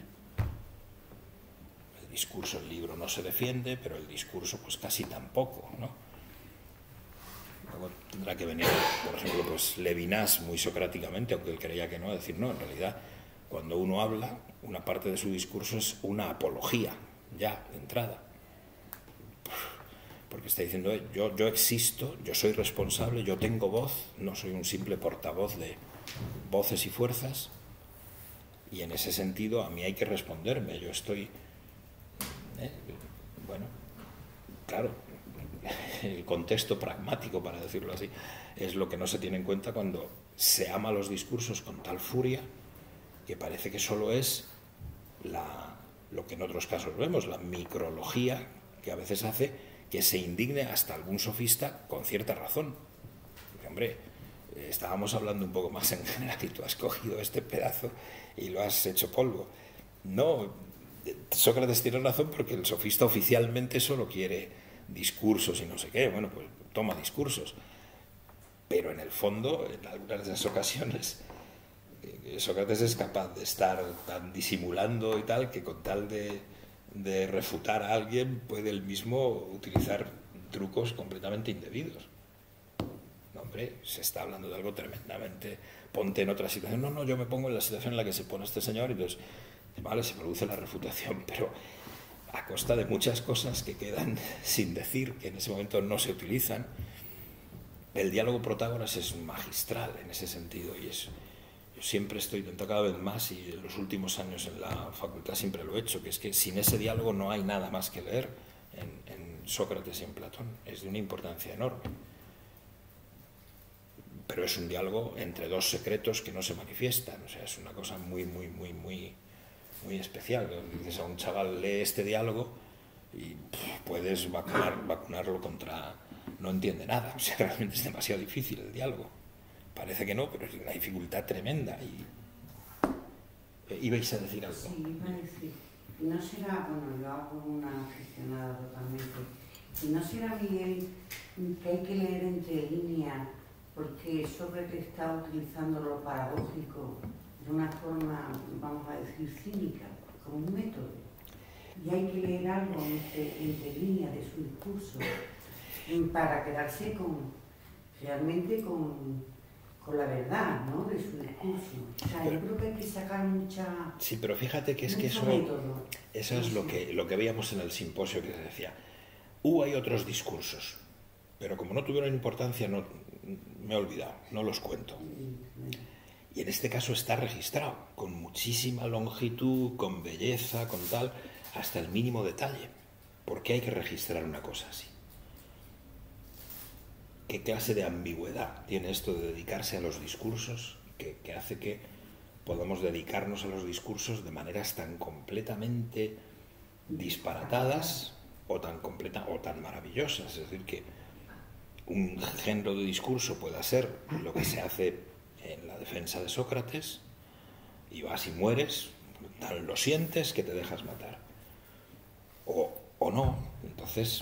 El discurso, el libro no se defiende, pero el discurso pues casi tampoco, ¿no? Luego tendrá que venir, por ejemplo, pues Levinas muy socráticamente, aunque él creía que no, a decir, no, en realidad, cuando uno habla, una parte de su discurso es una apología, ya, de entrada. Porque está diciendo, yo, yo existo, yo soy responsable, yo tengo voz, no soy un simple portavoz de voces y fuerzas, y en ese sentido a mí hay que responderme, yo estoy, eh, bueno, claro, el contexto pragmático, para decirlo así, es lo que no se tiene en cuenta cuando se ama los discursos con tal furia que parece que solo es la, lo que en otros casos vemos, la micrología que a veces hace que se indigne hasta algún sofista con cierta razón. Porque, hombre, estábamos hablando un poco más en general y tú has cogido este pedazo y lo has hecho polvo. No, Sócrates tiene razón porque el sofista oficialmente solo quiere discursos y no sé qué. Bueno, pues toma discursos. Pero en el fondo, en algunas de esas ocasiones, Sócrates es capaz de estar tan disimulando y tal que con tal de... de refutar a alguien, puede él mismo utilizar trucos completamente indebidos. No, hombre, se está hablando de algo tremendamente, ponte en otra situación. No, no, yo me pongo en la situación en la que se pone este señor y entonces, vale, se produce la refutación, pero a costa de muchas cosas que quedan sin decir, que en ese momento no se utilizan. El diálogo Protágoras es magistral en ese sentido y es... Yo siempre estoy intentando cada vez más, y en los últimos años en la facultad siempre lo he hecho, que es que sin ese diálogo no hay nada más que leer en, en Sócrates y en Platón. Es de una importancia enorme. Pero es un diálogo entre dos secretos que no se manifiestan. O sea, es una cosa muy, muy, muy, muy, muy especial. Dices a un chaval, lee este diálogo y pff, puedes vacunar, vacunarlo contra... No entiende nada. O sea, realmente es demasiado difícil el diálogo. Parece que no, pero es una dificultad tremenda. Y... Eh, ¿Ibais a decir algo? Sí, iba a decir. No será, bueno, yo hago una aficionada totalmente. Y no será, Miguel, que hay que leer entre líneas, porque Sócrates está utilizando lo paradójico de una forma, vamos a decir, cínica, como un método. Y hay que leer algo entre, entre líneas de su discurso para quedarse con, realmente con... con la verdad, ¿no?, de su discurso. O sea, pero, yo creo que hay que sacar mucha... Sí, pero fíjate que es que eso, eso es lo que, lo que veíamos en el simposio que se decía. Uh, hay otros discursos, pero como no tuvieron importancia, no, me he olvidado, no los cuento. Y en este caso está registrado, con muchísima longitud, con belleza, con tal, hasta el mínimo detalle. ¿Por qué hay que registrar una cosa así? ¿Qué clase de ambigüedad tiene esto de dedicarse a los discursos que, que hace que podamos dedicarnos a los discursos de maneras tan completamente disparatadas o tan, completa, o tan maravillosas? Es decir, que un género de discurso pueda ser lo que se hace en la defensa de Sócrates y vas y mueres, tan lo sientes que te dejas matar. O, o no, entonces...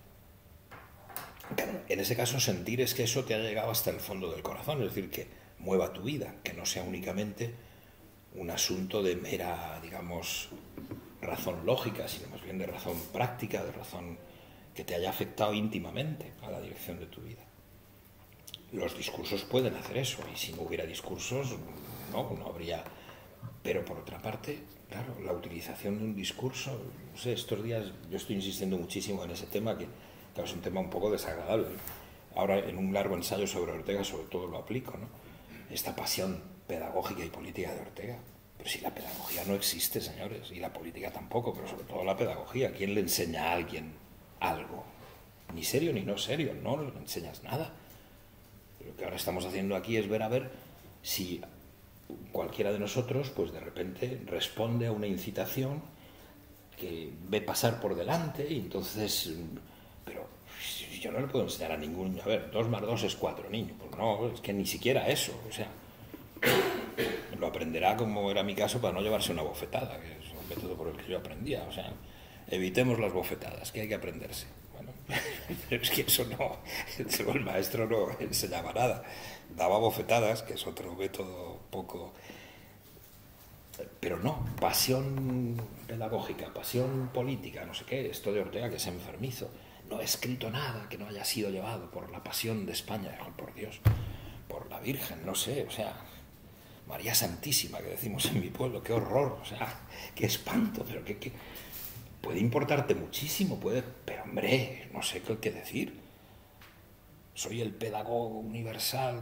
En ese caso, sentir es que eso te ha llegado hasta el fondo del corazón, es decir, que mueva tu vida, que no sea únicamente un asunto de mera, digamos, razón lógica, sino más bien de razón práctica, de razón que te haya afectado íntimamente a la dirección de tu vida. Los discursos pueden hacer eso, y si no hubiera discursos, no, no habría Pero por otra parte, claro, la utilización de un discurso, no sé, estos días yo estoy insistiendo muchísimo en ese tema, que claro, es un tema un poco desagradable, ¿no? Ahora en un largo ensayo sobre Ortega sobre todo lo aplico, ¿no? Esta pasión pedagógica y política de Ortega. Pero si la pedagogía no existe, señores, y la política tampoco, pero sobre todo la pedagogía. ¿Quién le enseña a alguien algo? Ni serio ni no serio, no le enseñas nada. Lo que ahora estamos haciendo aquí es ver a ver si cualquiera de nosotros, pues de repente responde a una incitación que ve pasar por delante y entonces, pero yo no le puedo enseñar a ningún, a ver, dos más dos es cuatro, niño, pues no, es que ni siquiera eso, o sea, lo aprenderá como era mi caso para no llevarse una bofetada, que es el método por el que yo aprendía, o sea, evitemos las bofetadas, que hay que aprenderse. Bueno, pero es que eso no, el maestro no enseñaba nada, daba bofetadas, que es otro método poco... Pero no, pasión pedagógica, pasión política, no sé qué, esto de Ortega que es enfermizo. No he escrito nada que no haya sido llevado por la pasión de España, por Dios, por la Virgen, no sé, o sea, María Santísima, que decimos en mi pueblo, qué horror, o sea, qué espanto, pero qué... qué... Puede importarte muchísimo, puede, pero hombre, no sé qué decir. Soy el pedagogo universal.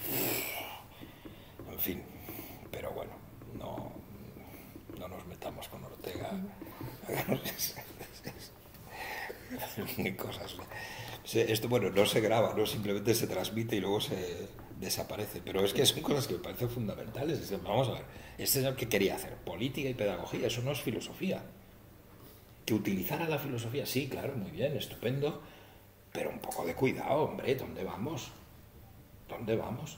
En fin, pero bueno, no, no nos metamos con Ortega. Cosas. Esto, bueno, no se graba, no simplemente se transmite y luego se desaparece. Pero es que son cosas que me parecen fundamentales. Vamos a ver, este es el que quería hacer, política y pedagogía, eso no es filosofía. Que utilizara la filosofía, sí, claro, muy bien, estupendo, pero un poco de cuidado, hombre, ¿dónde vamos? ¿Dónde vamos?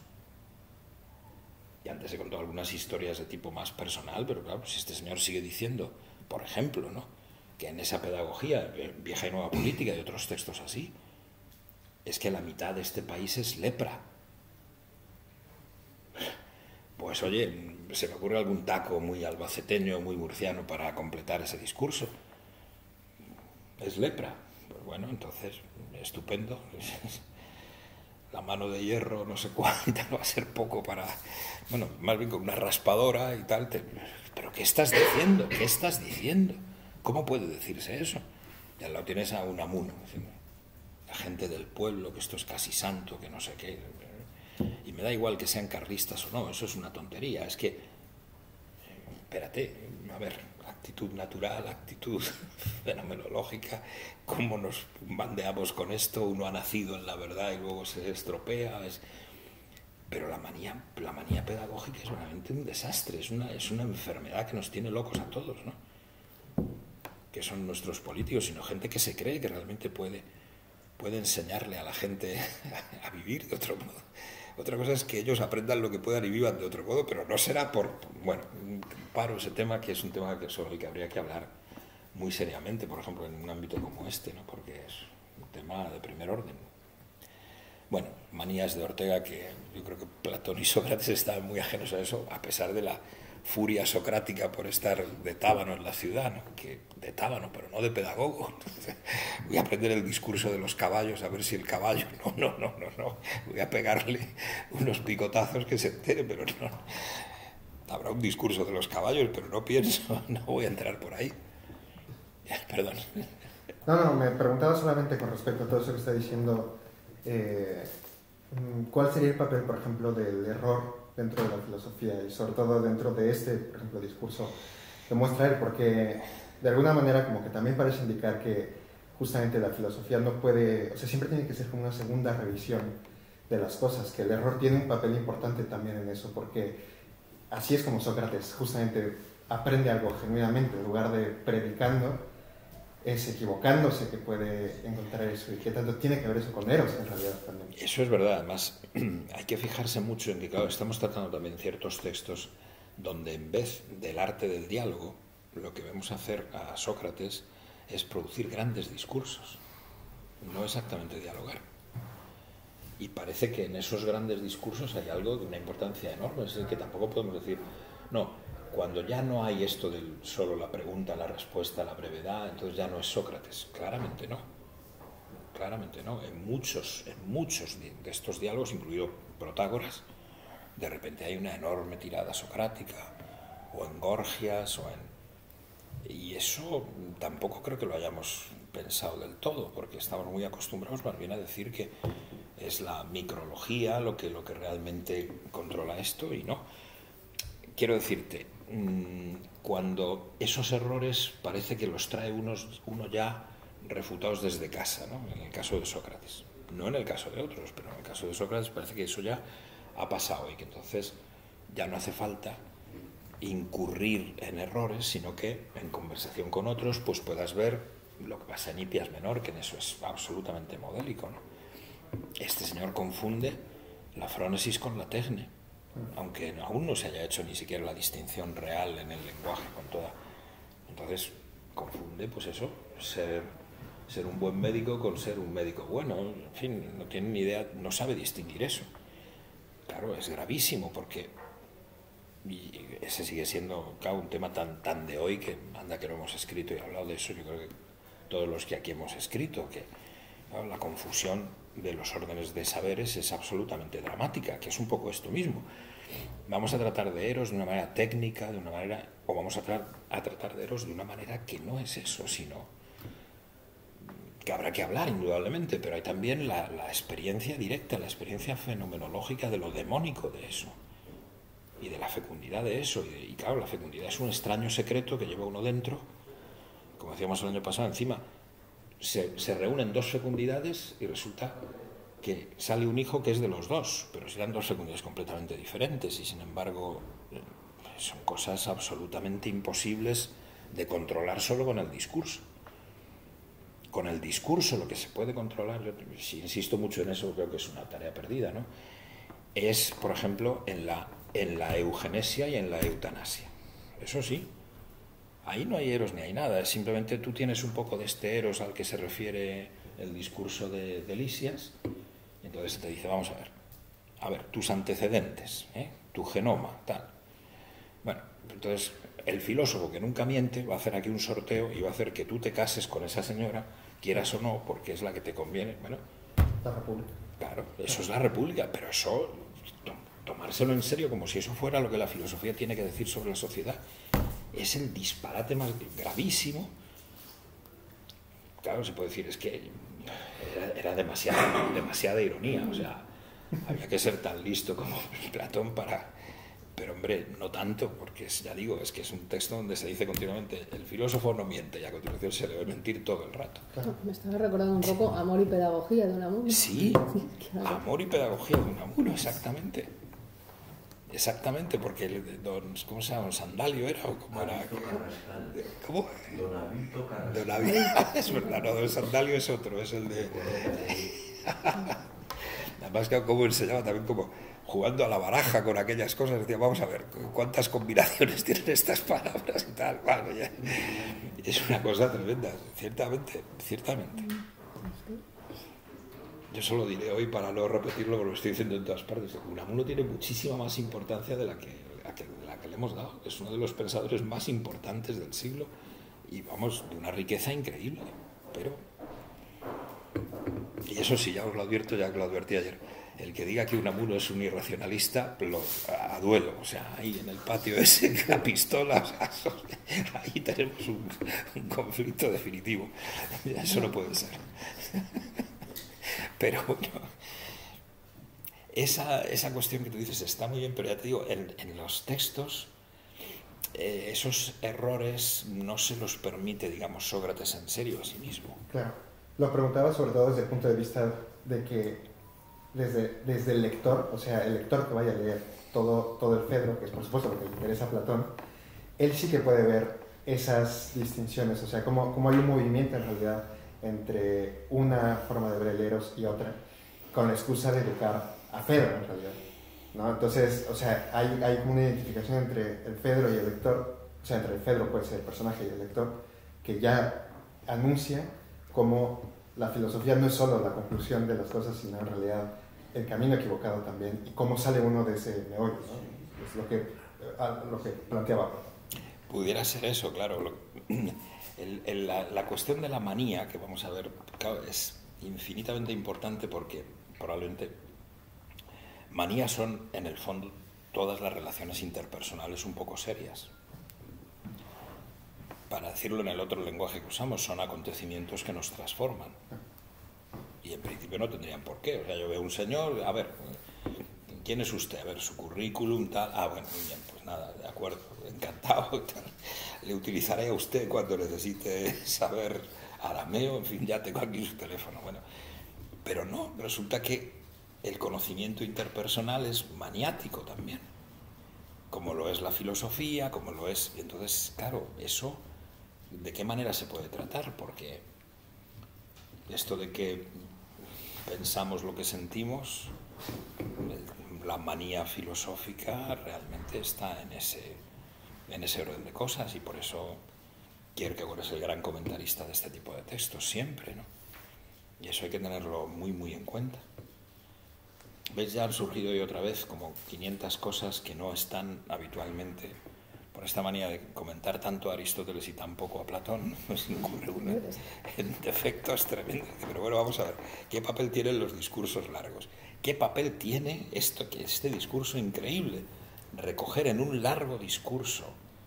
Y antes he contado algunas historias de tipo más personal, pero claro, si este señor sigue diciendo, por ejemplo, ¿no?, que en esa pedagogía, Vieja y Nueva Política y otros textos así, es que la mitad de este país es lepra. Pues oye, se me ocurre algún taco muy albaceteño, muy murciano para completar ese discurso. Es lepra. Pues bueno, entonces, estupendo. La mano de hierro, no sé cuánta, va a ser poco para... Bueno, más bien con una raspadora y tal. Te... ¿Pero qué estás diciendo? ¿Qué estás diciendo? ¿Cómo puede decirse eso? Ya lo tienes a Unamuno, la gente del pueblo, que esto es casi santo, que no sé qué. Y me da igual que sean carlistas o no, eso es una tontería. Es que, espérate, a ver... actitud natural, actitud fenomenológica, cómo nos bandeamos con esto, uno ha nacido en la verdad y luego se estropea, es... pero la manía, la manía pedagógica es realmente un desastre, es una, es una enfermedad que nos tiene locos a todos, ¿no? Que son nuestros políticos, sino gente que se cree que realmente puede, puede enseñarle a la gente a, a vivir de otro modo. Otra cosa es que ellos aprendan lo que puedan y vivan de otro modo, pero no será por... Bueno, paro ese tema, que es un tema que sobre el que habría que hablar muy seriamente, por ejemplo, en un ámbito como este, ¿no?, porque es un tema de primer orden. Bueno, manías de Ortega que yo creo que Platón y Sócrates estaban muy ajenos a eso, a pesar de la furia socrática por estar de tábano en la ciudad, ¿no?, que de tábano, pero no de pedagogo. Entonces, voy a aprender el discurso de los caballos, a ver si el caballo, no, no, no, no, no, voy a pegarle unos picotazos que se entere, pero no, habrá un discurso de los caballos, pero no pienso, no voy a entrar por ahí. Perdón. No, no, me preguntaba solamente con respecto a todo eso que está diciendo, eh, ¿cuál sería el papel, por ejemplo, del error dentro de la filosofía y sobre todo dentro de este, por ejemplo, discurso que muestra él? Porque de alguna manera como que también parece indicar que justamente la filosofía no puede, o sea, siempre tiene que ser como una segunda revisión de las cosas, que el error tiene un papel importante también en eso, porque así es como Sócrates justamente aprende algo genuinamente, en lugar de predicando, es equivocándose que puede encontrar eso, y que tanto tiene que ver eso con Eros en realidad también. Eso es verdad, además hay que fijarse mucho en que, claro, estamos tratando también ciertos textos donde en vez del arte del diálogo, lo que vemos hacer a Sócrates es producir grandes discursos, no exactamente dialogar. Y parece que en esos grandes discursos hay algo de una importancia enorme, es el que tampoco podemos decir, no, cuando ya no hay esto del solo la pregunta, la respuesta, la brevedad, entonces ya no es Sócrates. Claramente no, claramente no. En muchos, en muchos de estos diálogos, incluido Protágoras, de repente hay una enorme tirada socrática, o en Gorgias, o en... Y eso tampoco creo que lo hayamos pensado del todo, porque estamos muy acostumbrados más bien a decir que es la micrología lo que, lo que realmente controla esto, y no. Quiero decirte, cuando esos errores parece que los trae unos, uno ya refutados desde casa, ¿no? En el caso de Sócrates. No en el caso de otros, pero en el caso de Sócrates parece que eso ya ha pasado y que entonces ya no hace falta incurrir en errores, sino que en conversación con otros pues puedas ver lo que pasa en Hipias Menor, que en eso es absolutamente modélico, ¿no? Este señor confunde la frónesis con la tecne, aunque aún no se haya hecho ni siquiera la distinción real en el lenguaje con toda. Entonces confunde, pues eso, ser, ser un buen médico con ser un médico bueno. En fin, no tiene ni idea, no sabe distinguir eso. Claro, es gravísimo, porque y ese sigue siendo, claro, un tema tan, tan de hoy, que anda que lo hemos escrito y hablado de eso, yo creo que todos los que aquí hemos escrito, que claro, la confusión de los órdenes de saberes es absolutamente dramática, que es un poco esto mismo. Vamos a tratar de Eros de una manera técnica, de una manera, o vamos a, tra a tratar de Eros de una manera que no es eso, sino que habrá que hablar indudablemente, pero hay también la, la experiencia directa, la experiencia fenomenológica de lo demónico de eso, y de la fecundidad de eso, y, de, y claro, la fecundidad es un extraño secreto que lleva uno dentro, como decíamos el año pasado, encima se, se reúnen dos fecundidades y resulta que sale un hijo que es de los dos, pero serán dos fecundidades completamente diferentes, y sin embargo son cosas absolutamente imposibles de controlar solo con el discurso. Con el discurso lo que se puede controlar, yo si insisto mucho en eso, creo que es una tarea perdida, ¿no? Es, por ejemplo, en la, en la eugenesia y en la eutanasia. Eso sí, ahí no hay eros ni hay nada, es simplemente tú tienes un poco de este eros al que se refiere el discurso de, de Lisias, y entonces te dice, vamos a ver, a ver, tus antecedentes, ¿eh? Tu genoma, tal. Bueno, entonces el filósofo que nunca miente va a hacer aquí un sorteo y va a hacer que tú te cases con esa señora, quieras o no, porque es la que te conviene. Bueno, la República. Claro, eso es la República, pero eso, tomárselo en serio como si eso fuera lo que la filosofía tiene que decir sobre la sociedad, es el disparate más gravísimo. Claro, se puede decir, es que era, era demasiada, demasiada ironía, o sea, había que ser tan listo como Platón para... Pero hombre, no tanto, porque es, ya digo, es que es un texto donde se dice continuamente, el filósofo no miente, y a continuación se debe mentir todo el rato. Claro. Me estaba recordando un poco Amor y Pedagogía de Unamuno. Sí, claro. Amor y Pedagogía de Unamuno, exactamente. Exactamente, porque el, don, ¿cómo se llama? ¿Sandalio era o cómo era? ¿Cómo? Don Avito Carrascal. Don Avito, es verdad, no, don Sandalio es otro, es el de... Además que como enseñaba también como jugando a la baraja con aquellas cosas, decía, vamos a ver, ¿cuántas combinaciones tienen estas palabras y tal? Bueno, ya. Es una cosa tremenda, ciertamente, ciertamente. Yo solo diré hoy, para no repetirlo, porque lo estoy diciendo en todas partes, Unamuno tiene muchísima más importancia de la que, de la que le hemos dado. Es uno de los pensadores más importantes del siglo y, vamos, de una riqueza increíble. Pero, y eso sí, ya os lo advierto, ya que lo advertí ayer, el que diga que Unamuno es un irracionalista, lo, a, a duelo, o sea, ahí en el patio ese, la pistola, o sea, ahí tenemos un, un conflicto definitivo. Eso no puede ser. Pero bueno, esa, esa cuestión que tú dices está muy bien, pero ya te digo, en, en los textos eh, esos errores no se los permite, digamos, Sócrates en serio a sí mismo. Claro, lo preguntaba sobre todo desde el punto de vista de que desde, desde el lector, o sea, el lector que vaya a leer todo, todo el Fedro, que es por supuesto lo que le interesa a Platón, él sí que puede ver esas distinciones, o sea, cómo, cómo hay un movimiento en realidad entre una forma de ver el eros y otra, con la excusa de educar a Fedro, en realidad, ¿no? Entonces, o sea, hay, hay una identificación entre el Fedro y el lector, o sea, entre el Fedro, puede ser el personaje, y el lector, que ya anuncia cómo la filosofía no es solo la conclusión de las cosas, sino en realidad el camino equivocado también, y cómo sale uno de ese meollo, ¿no? Es lo que, lo que planteaba. Pudiera ser eso, claro. Lo, el, el, la, la cuestión de la manía, que vamos a ver, claro, es infinitamente importante porque probablemente manías son, en el fondo, todas las relaciones interpersonales un poco serias. para decirlo en el otro lenguaje que usamos, son acontecimientos que nos transforman. Y en principio no tendrían por qué. O sea, yo veo un señor, a ver, ¿quién es usted? A ver, su currículum, tal. Ah, bueno, muy bien, pues nada, de acuerdo, encantado. Tal. Le utilizaré a usted cuando necesite saber arameo, en fin, ya tengo aquí su teléfono. Bueno, pero no, resulta que el conocimiento interpersonal es maniático también, como lo es la filosofía, como lo es... Entonces, claro, eso, ¿de qué manera se puede tratar? Porque esto de que pensamos lo que sentimos, la manía filosófica realmente está en ese, en ese orden de cosas, y por eso Kierkegaard es el gran comentarista de este tipo de textos, siempre, ¿no? Y eso hay que tenerlo muy, muy en cuenta. ¿Ves? Ya han surgido hoy otra vez como quinientas cosas que no están habitualmente, por esta manía de comentar tanto a Aristóteles y tan poco a Platón, pues incurre uno en defectos tremendos. Pero bueno, vamos a ver, ¿qué papel tienen los discursos largos? ¿Qué papel tiene esto, que este discurso increíble? Recoger en un largo discurso,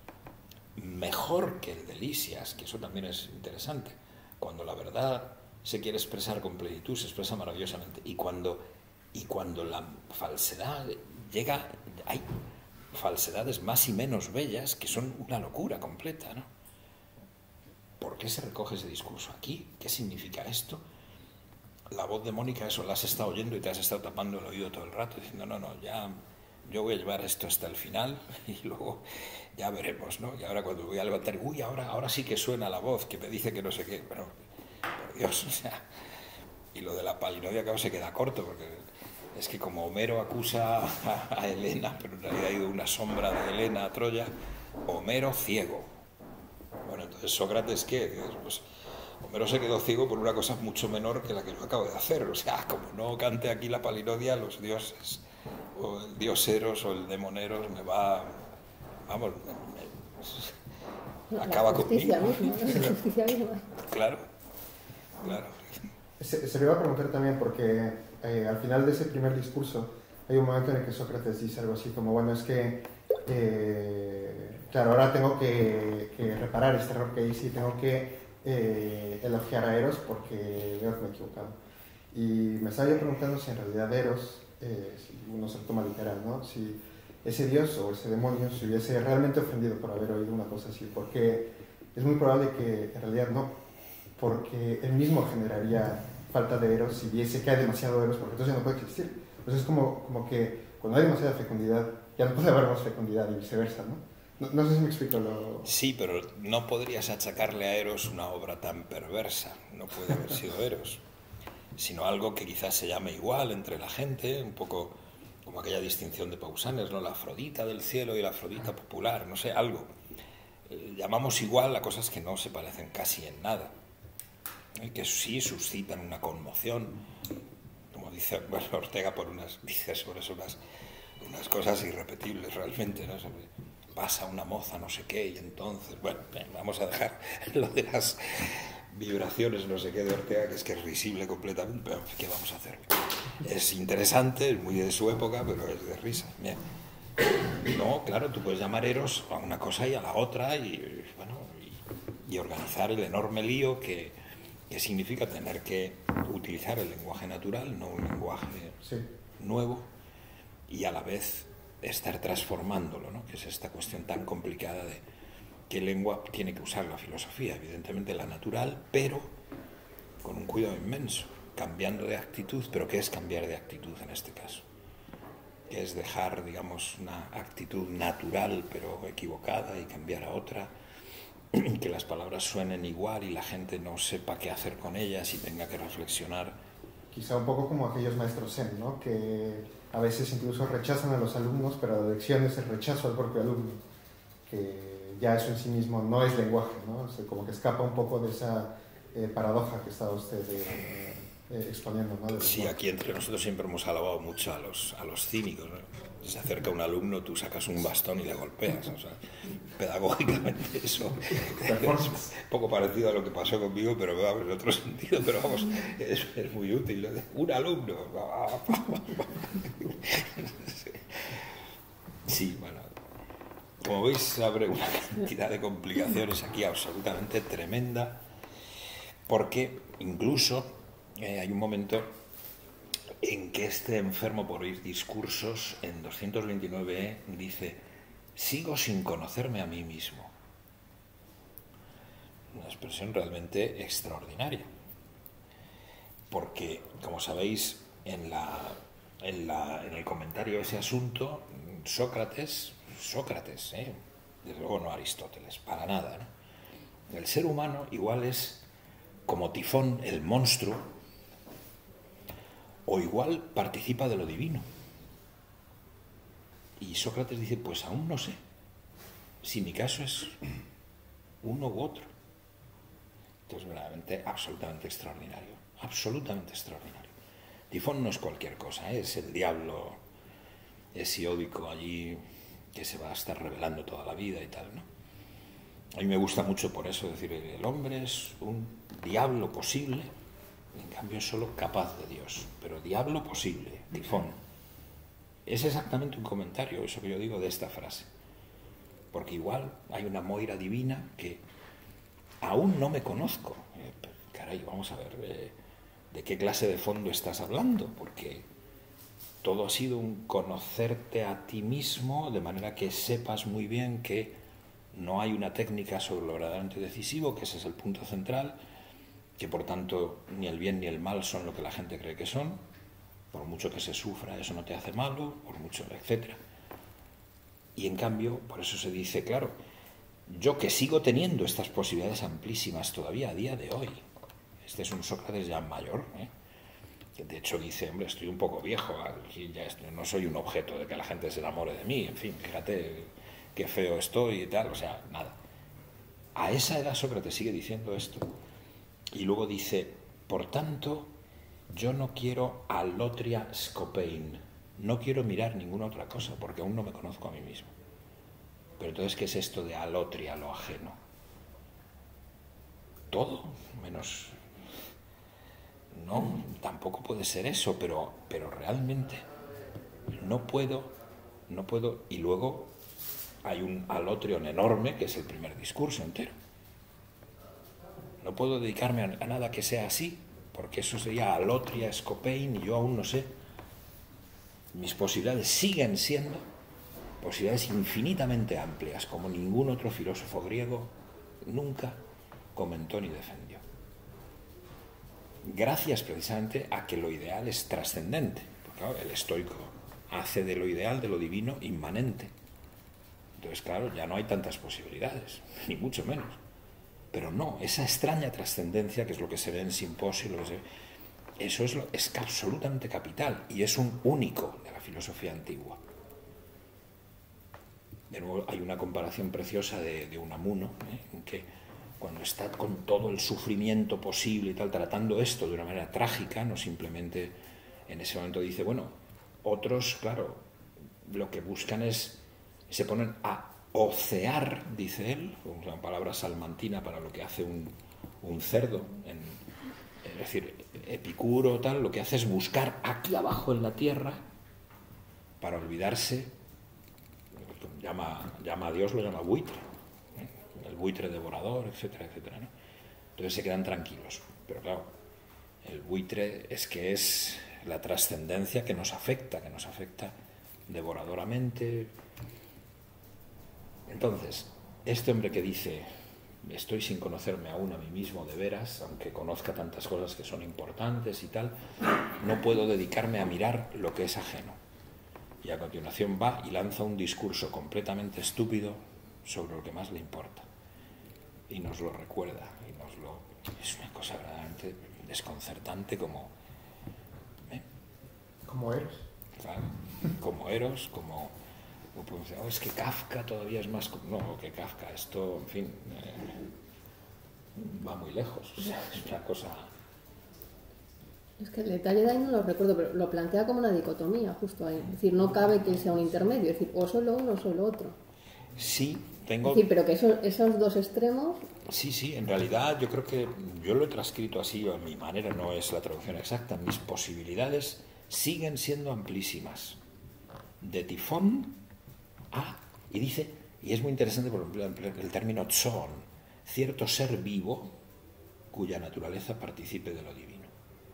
mejor que el de Lisias, que eso también es interesante, cuando la verdad se quiere expresar con plenitud, se expresa maravillosamente, y cuando, y cuando la falsedad llega, hay falsedades más y menos bellas que son una locura completa, ¿no? ¿Por qué se recoge ese discurso aquí? ¿Qué significa esto? La voz de Mónica, eso la has estado oyendo y te has estado tapando el oído todo el rato, diciendo, no, no, ya yo voy a llevar esto hasta el final y luego ya veremos, ¿no? Y ahora cuando voy a levantar, uy, ahora, ahora sí que suena la voz que me dice que no sé qué, pero por Dios, o sea, y lo de la palinodia, claro, se queda corto, porque es que como Homero acusa a, a Helena, pero en realidad ha ido una sombra de Helena a Troya, Homero ciego. Bueno, entonces Sócrates, ¿qué? Pues Homero se quedó ciego por una cosa mucho menor que la que yo acabo de hacer, o sea, como no cante aquí la palinodia, los dioses, o el dios Eros o el demoneros me va, vamos, me, me, acaba la justicia conmigo. Misma, la justicia misma. Claro, claro. Se, se le iba a preguntar también porque eh, al final de ese primer discurso hay un momento en el que Sócrates dice algo así como, bueno, es que, eh, claro, ahora tengo que, que reparar este error que hice y tengo que eh, elogiar a Eros porque veo que me he equivocado. Y me estaba yo preguntando si en realidad Eros, eh, si uno se lo toma literal, ¿no? Si ese dios o ese demonio se hubiese realmente ofendido por haber oído una cosa así, porque es muy probable que en realidad no, porque él mismo generaría falta de Eros si viese que hay demasiado Eros, porque entonces ya no puede existir. Entonces es como, como que cuando hay demasiada fecundidad, ya no puede haber más fecundidad y viceversa, ¿no? No, no sé si me explico lo... Sí, pero no podrías achacarle a Eros una obra tan perversa, no puede haber sido Eros, sino algo que quizás se llame igual entre la gente, un poco como aquella distinción de Pausanias, ¿no? La Afrodita del cielo y la Afrodita popular, no sé, algo. Eh, llamamos igual a cosas que no se parecen casi en nada, ¿eh? Que sí suscitan una conmoción, como dice, bueno, Ortega por unas, dice sobre eso unas, unas cosas irrepetibles realmente, ¿no? Sobre, pasa una moza no sé qué y entonces, bueno, vamos a dejar lo de las vibraciones no sé qué de Ortega, que es que es risible completamente, pero ¿qué vamos a hacer? Es interesante, es muy de su época, pero es de risa. Bien. No, claro, tú puedes llamar Eros a una cosa y a la otra y, bueno, y, y organizar el enorme lío que, que significa tener que utilizar el lenguaje natural, no un lenguaje sí. nuevo, y a la vez estar transformándolo, ¿no? Que es esta cuestión tan complicada de qué lengua tiene que usar la filosofía, evidentemente la natural, pero con un cuidado inmenso, cambiando de actitud. ¿Pero qué es cambiar de actitud en este caso? Que es dejar, digamos, una actitud natural pero equivocada y cambiar a otra, que las palabras suenen igual y la gente no sepa qué hacer con ellas y tenga que reflexionar. Quizá un poco como aquellos maestros zen, ¿no? Que a veces incluso rechazan a los alumnos, pero la lección es el rechazo al propio alumno, que ya eso en sí mismo no es lenguaje, ¿no? O sea, como que escapa un poco de esa eh, paradoja que estaba usted eh, eh, exponiendo, ¿no? Sí, aquí entre nosotros siempre hemos alabado mucho a los, a los cínicos, ¿no? Se acerca un alumno, tú sacas un bastón y le golpeas, o sea, pedagógicamente eso es un poco parecido a lo que pasó conmigo, pero vamos, en otro sentido, pero vamos, es, es muy útil, ¿no? Un alumno. Sí, bueno, como veis, abre una cantidad de complicaciones aquí absolutamente tremenda, porque incluso eh, hay un momento en que este enfermo por oír discursos, en doscientos veintinueve dice: sigo sin conocerme a mí mismo. Una expresión realmente extraordinaria, porque, como sabéis, en, la, en, la, en el comentario de ese asunto, Sócrates, Sócrates, ¿eh? desde luego no Aristóteles, para nada, ¿no? El ser humano igual es como Tifón, el monstruo, o igual participa de lo divino. Y Sócrates dice: pues aún no sé si mi caso es uno u otro. Entonces, verdaderamente, absolutamente extraordinario, absolutamente extraordinario. Tifón no es cualquier cosa, ¿eh? Es el diablo hesiódico allí que se va a estar revelando toda la vida y tal, ¿no? A mí me gusta mucho por eso decir: el hombre es un diablo posible, en cambio es solo capaz de Dios, pero diablo posible, Tifón. Es exactamente un comentario, eso que yo digo, de esta frase. Porque igual hay una Moira divina que aún no me conozco. Eh, caray, vamos a ver, eh, ¿de qué clase de fondo estás hablando? Porque todo ha sido un conocerte a ti mismo, de manera que sepas muy bien que no hay una técnica sobre lo verdaderamente decisivo, que ese es el punto central, que por tanto ni el bien ni el mal son lo que la gente cree que son, por mucho que se sufra eso no te hace malo, por mucho, etcétera. Y en cambio, por eso se dice, claro, yo que sigo teniendo estas posibilidades amplísimas todavía a día de hoy, este es un Sócrates ya mayor, ¿eh? Que de hecho dice: hombre, estoy un poco viejo, aquí ya estoy, no soy un objeto de que la gente se enamore de mí, en fin, fíjate qué feo estoy y tal, o sea, nada. A esa edad Sócrates sigue diciendo esto, y luego dice: por tanto, yo no quiero alotria scopein, no quiero mirar ninguna otra cosa, porque aún no me conozco a mí mismo. Pero entonces, ¿qué es esto de alotria, lo ajeno? Todo, menos... No, tampoco puede ser eso, pero, pero realmente no puedo, no puedo... Y luego hay un alotrion enorme, que es el primer discurso entero. No puedo dedicarme a, a nada que sea así, porque eso sería alotria, scopein, y yo aún no sé. Mis posibilidades siguen siendo posibilidades infinitamente amplias, como ningún otro filósofo griego nunca comentó ni defendió. Gracias precisamente a que lo ideal es trascendente. Porque claro, el estoico hace de lo ideal, de lo divino, inmanente. Entonces, claro, ya no hay tantas posibilidades, ni mucho menos. Pero no, esa extraña trascendencia, que es lo que se ve en Simposio, lo que se ve, eso es, lo, es absolutamente capital, y es un único de la filosofía antigua. De nuevo, hay una comparación preciosa de, de Unamuno, ¿eh? en que cuando está con todo el sufrimiento posible y tal, tratando esto de una manera trágica, no simplemente en ese momento dice, bueno, otros, claro, lo que buscan es, se ponen a ocear, dice él, una palabra salmantina para lo que hace un, un cerdo, en, es decir, Epicuro tal, lo que hace es buscar aquí abajo en la tierra para olvidarse, llama, llama a Dios, lo llama buitre, ¿eh? El buitre devorador, etcétera, etcétera, ¿no? Entonces se quedan tranquilos, pero claro, el buitre es que es la trascendencia que nos afecta, que nos afecta devoradoramente. Entonces, este hombre que dice, estoy sin conocerme aún a mí mismo de veras, aunque conozca tantas cosas que son importantes y tal, no puedo dedicarme a mirar lo que es ajeno. Y a continuación va y lanza un discurso completamente estúpido sobre lo que más le importa. Y nos lo recuerda, y nos lo... es una cosa verdaderamente desconcertante como... ¿eh? Como Eros. Claro, como Eros, como... Oh, es que Kafka todavía es más... No, que Kafka, esto, en fin, eh, va muy lejos. O sea, es una cosa... Es que el detalle de ahí no lo recuerdo, pero lo plantea como una dicotomía justo ahí. Es decir, no cabe que sea un intermedio, es decir, o solo uno o solo otro. Sí, tengo... Es decir, pero que eso, esos dos extremos... Sí, sí, en realidad yo creo que yo lo he transcrito así, a mi manera, no es la traducción exacta. Mis posibilidades siguen siendo amplísimas. De Tifón a... Y dice, Y es muy interesante, por ejemplo, el término tzon, cierto ser vivo cuya naturaleza participe de lo divino.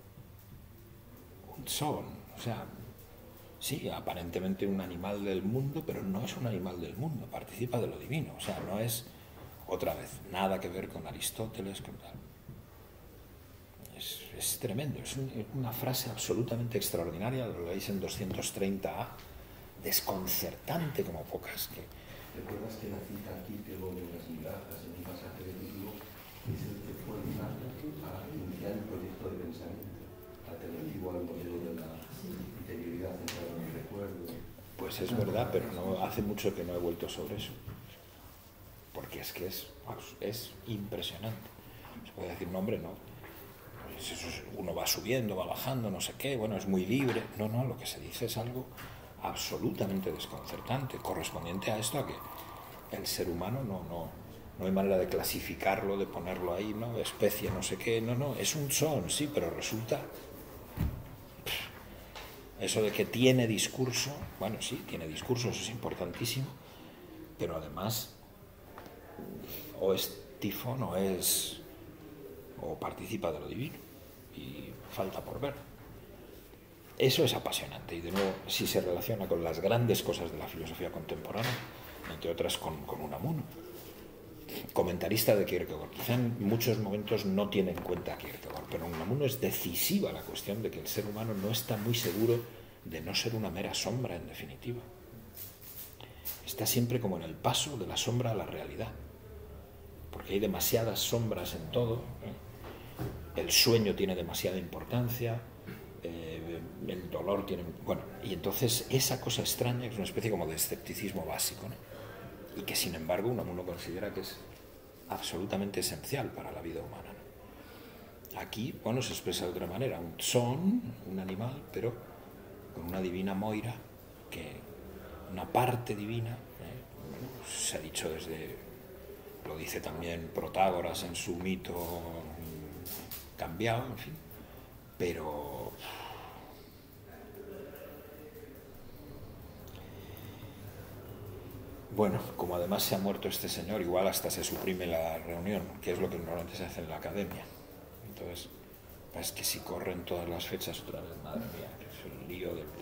Un tzon, o sea, sí, aparentemente un animal del mundo, pero no es un animal del mundo, participa de lo divino. O sea, no es, otra vez, nada que ver con Aristóteles, con tal. Es, es tremendo, es un, una frase absolutamente extraordinaria, lo veis en doscientos treinta A, desconcertante como pocas. Que... ¿Recuerdas que la cita aquí de lo de las migajas en un pasaje de libro es el que fuerza a iniciar el proyecto de pensamiento alternativo al modelo de la interioridad centrada en el recuerdo? Pues es verdad, pero no hace mucho que no he vuelto sobre eso, porque es que es, es impresionante. Se puede decir, no, hombre, no, uno va subiendo, va bajando, no sé qué, bueno, es muy libre. No, no, lo que se dice es algo absolutamente desconcertante, correspondiente a esto, a que el ser humano no, no, no hay manera de clasificarlo, de ponerlo ahí, ¿no? Especie, no sé qué, no, no, es un son, sí, pero resulta... Eso de que tiene discurso, bueno, sí, tiene discurso, eso es importantísimo, pero además o es tifón o es... o participa de lo divino, y falta por ver. Eso es apasionante, y de nuevo, si se relaciona con las grandes cosas de la filosofía contemporánea, entre otras con, con Unamuno, comentarista de Kierkegaard. Quizá en muchos momentos no tiene en cuenta a Kierkegaard, pero en Unamuno es decisiva la cuestión de que el ser humano no está muy seguro de no ser una mera sombra, en definitiva. Está siempre como en el paso de la sombra a la realidad, porque hay demasiadas sombras en todo, ¿eh? El sueño tiene demasiada importancia, eh, el dolor tiene... Bueno, y entonces esa cosa extraña es una especie como de escepticismo básico, ¿no? Y que sin embargo Unamuno considera que es absolutamente esencial para la vida humana, ¿no? Aquí, bueno, se expresa de otra manera, un son, un animal, pero con una divina moira, que una parte divina, ¿eh? Bueno, se ha dicho desde, lo dice también Protágoras en su mito cambiado, en fin, pero... Bueno, como además se ha muerto este señor, igual hasta se suprime la reunión, que es lo que normalmente se hace en la academia. Entonces, es que si corren todas las fechas otra vez, madre mía, que es un lío de...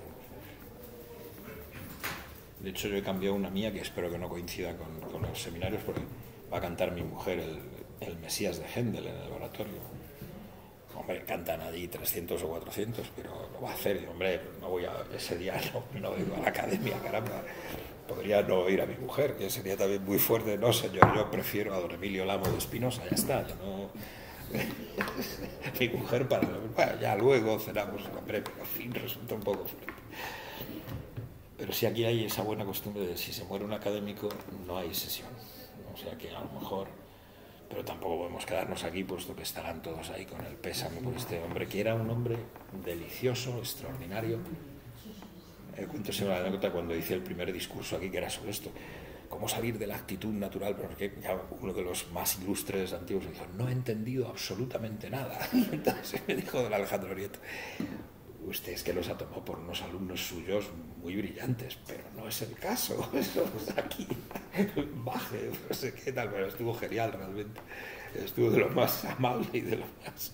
De hecho, yo he cambiado una mía que espero que no coincida con, con los seminarios, porque va a cantar mi mujer el, el Mesías de Händel en el oratorio. Hombre, cantan allí trescientos o cuatrocientos, pero lo va a hacer. Y, hombre, no voy a, ese día no, no voy a la academia, caramba. Podría no oír a mi mujer, que sería también muy fuerte. No, señor, yo prefiero a don Emilio Lamo de Espinosa, ya está. Yo no... mi mujer para... Bueno, ya luego cenamos, hombre, pero en fin, resulta un poco fuerte. Pero sí, aquí hay esa buena costumbre de si se muere un académico, no hay sesión. O sea que a lo mejor... Pero tampoco podemos quedarnos aquí, puesto que estarán todos ahí con el pésame por este hombre, que era un hombre delicioso, extraordinario. Eh, cuento siempre la anécdota cuando hice el primer discurso aquí, que era sobre esto, cómo salir de la actitud natural, porque uno de los más ilustres antiguos me dijo, no he entendido absolutamente nada. Entonces me dijo don Alejandro Nieto, usted es que los ha tomado por unos alumnos suyos muy brillantes, pero no es el caso, estamos aquí, baje, no sé qué tal, pero estuvo genial realmente, estuvo de lo más amable y de lo más...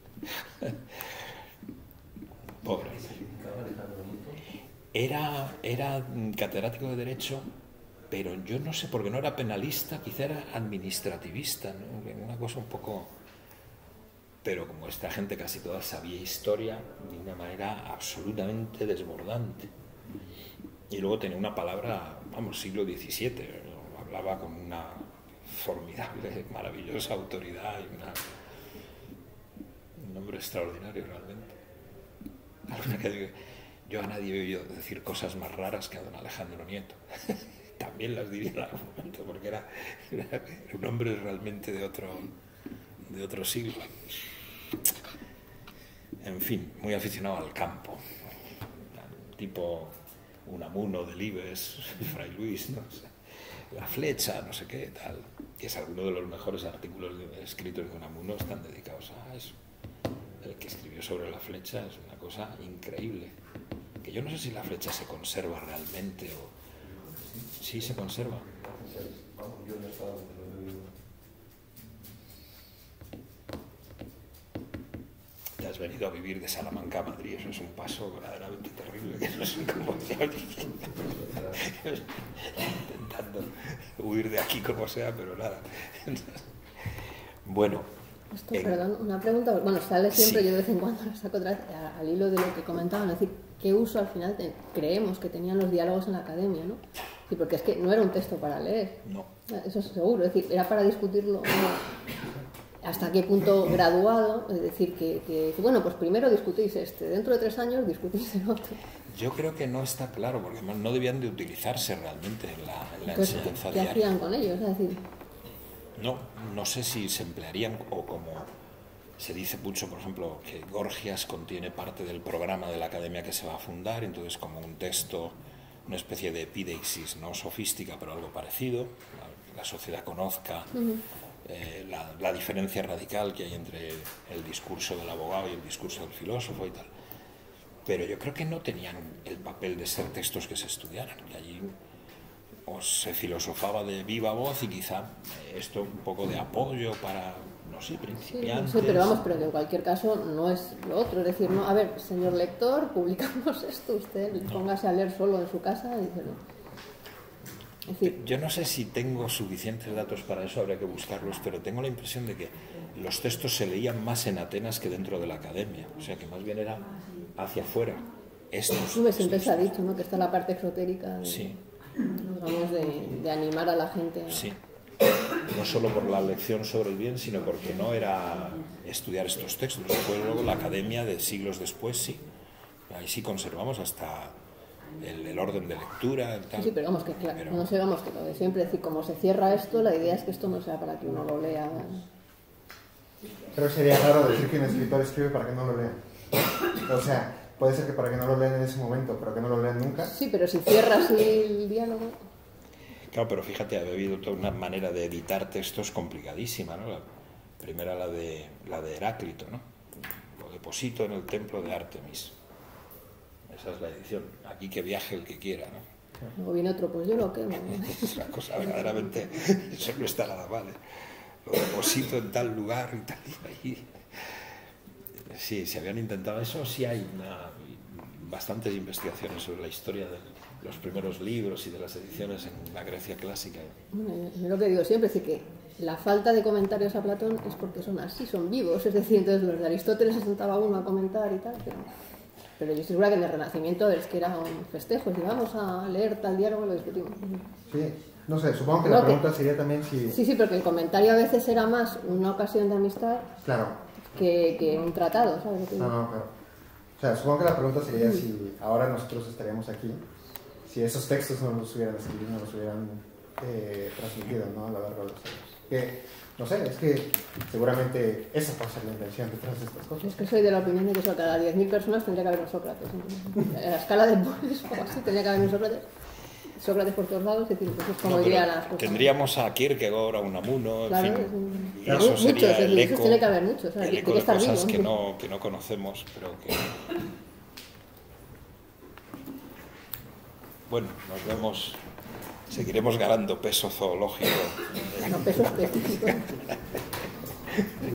Pobre. Era, era catedrático de Derecho, pero yo no sé, porque no era penalista, quizá era administrativista, ¿no? Una cosa un poco... Pero como esta gente casi toda sabía historia de una manera absolutamente desbordante. Y luego tenía una palabra, vamos, siglo diecisiete, hablaba con una formidable, maravillosa autoridad y una, un hombre extraordinario realmente. Yo a nadie he oído decir cosas más raras que a don Alejandro Nieto. También las diría en algún momento, porque era, era un hombre realmente de otro, de otro siglo. En fin, muy aficionado al campo, tipo Unamuno, Delibes, Fray Luis, no sé, La Flecha, no sé qué, tal, que es alguno de los mejores artículos escritos de Unamuno, están dedicados a eso. El que escribió sobre La Flecha es una cosa increíble, que yo no sé si La Flecha se conserva realmente o... Sí, se conserva. Vamos, yo no he estado, pero he oído. Te has venido a vivir de Salamanca a Madrid, eso es un paso verdaderamente terrible, que no sé cómo intentando huir de aquí como sea, pero nada. Bueno. Esto, en... perdón, una pregunta, bueno, sale siempre, Sí. yo de vez en cuando la saco otra vez al hilo de lo que comentaban, es decir, ¿qué uso al final te, creemos que tenían los diálogos en la academia, ¿no? Sí, porque es que no era un texto para leer, No. eso es seguro, es decir, era para discutirlo, ¿no? Hasta qué punto graduado, es decir, que, que, bueno, pues primero discutís este, dentro de tres años discutís el otro. Yo creo que no está claro, porque además no debían de utilizarse realmente en la, en la Entonces, enseñanza ¿qué diaria. hacían con ellos? Es decir, No, no sé si se emplearían o como se dice mucho, por ejemplo, que Gorgias contiene parte del programa de la academia que se va a fundar, entonces como un texto, una especie de epideixis, no sofística, pero algo parecido, la, la sociedad conozca uh-huh. eh, la, la diferencia radical que hay entre el discurso del abogado y el discurso del filósofo y tal. Pero yo creo que no tenían el papel de ser textos que se estudiaran, que allí o se filosofaba de viva voz y quizá esto un poco de apoyo para, no sé, principiantes. Sí, sí, pero vamos, pero que en cualquier caso no es lo otro, es decir, no, a ver, señor lector, publicamos esto, usted no. Póngase a leer solo en su casa y dice, no. Es decir, yo no sé si tengo suficientes datos para eso, habría que buscarlos, pero tengo la impresión de que los textos se leían más en Atenas que dentro de la academia, o sea que más bien era hacia afuera. Estos, siempre estos se ha dicho, ¿no?, que está la parte exotérica de, sí. digamos, de, de animar a la gente a... Sí. No solo por la lección sobre el bien, sino porque no era estudiar estos textos, fue luego la academia de siglos después, sí. Ahí sí conservamos hasta el, el orden de lectura y tal. Sí, sí, pero vamos, que claro, pero... no sé, vamos, que lo de siempre, es decir, como se cierra esto, la idea es que esto no sea para que uno lo lea. Pero sería raro decir que un escritor escribe para que no lo lean. O sea, puede ser que para que no lo lean en ese momento, pero que no lo lean nunca. Sí, pero si cierras el diálogo... Claro, pero fíjate, ha habido toda una manera de editar textos complicadísima, ¿no? La primera, la de, la de Heráclito, ¿no? Lo deposito en el templo de Artemis. Esa es la edición. Aquí que viaje el que quiera, ¿no? Luego viene otro, pues yo lo quemo. Es una cosa verdaderamente... Eso no está nada mal, ¿eh? Lo deposito en tal lugar y tal y ahí. Sí, se habían intentado eso, sí hay una, bastantes investigaciones sobre la historia de los primeros libros y de las ediciones en la Grecia clásica. Bueno, es lo que digo siempre, es que la falta de comentarios a Platón es porque son así, son vivos, es decir, entonces los de Aristóteles se sentaba uno a comentar y tal, pero, pero yo estoy segura que en el Renacimiento es que era un festejo, si vamos a leer tal diálogo lo discutimos. Sí, no sé, supongo que no, la que, pregunta sería también si... Sí, sí, porque el comentario a veces era más una ocasión de amistad claro. que, que un tratado, ¿sabes? No, no, claro. O sea, supongo que la pregunta sería si ahora nosotros estaríamos aquí, si esos textos no los hubieran escrito, no los hubieran eh, transmitido, ¿no?, a lo largo de los años. Que, no sé, es que seguramente esa puede ser la intención detrás de estas cosas. Es que soy de la opinión de que eso, cada diez mil personas tendría que haber un Sócrates. En la escala de Boris o así tendría que haber un Sócrates. Sócrates por todos lados, es decir, pues es como no, diría las cosas. Tendríamos a Kierkegaard, a Unamuno, claro, en fin, es un... y claro, eso muchos, sería es el decir, eco, tiene que haber muchos, el hay eco que de estar cosas vivo. que no, que no conocemos, pero que... Bueno, nos vemos, seguiremos ganando peso zoológico. No, peso específico.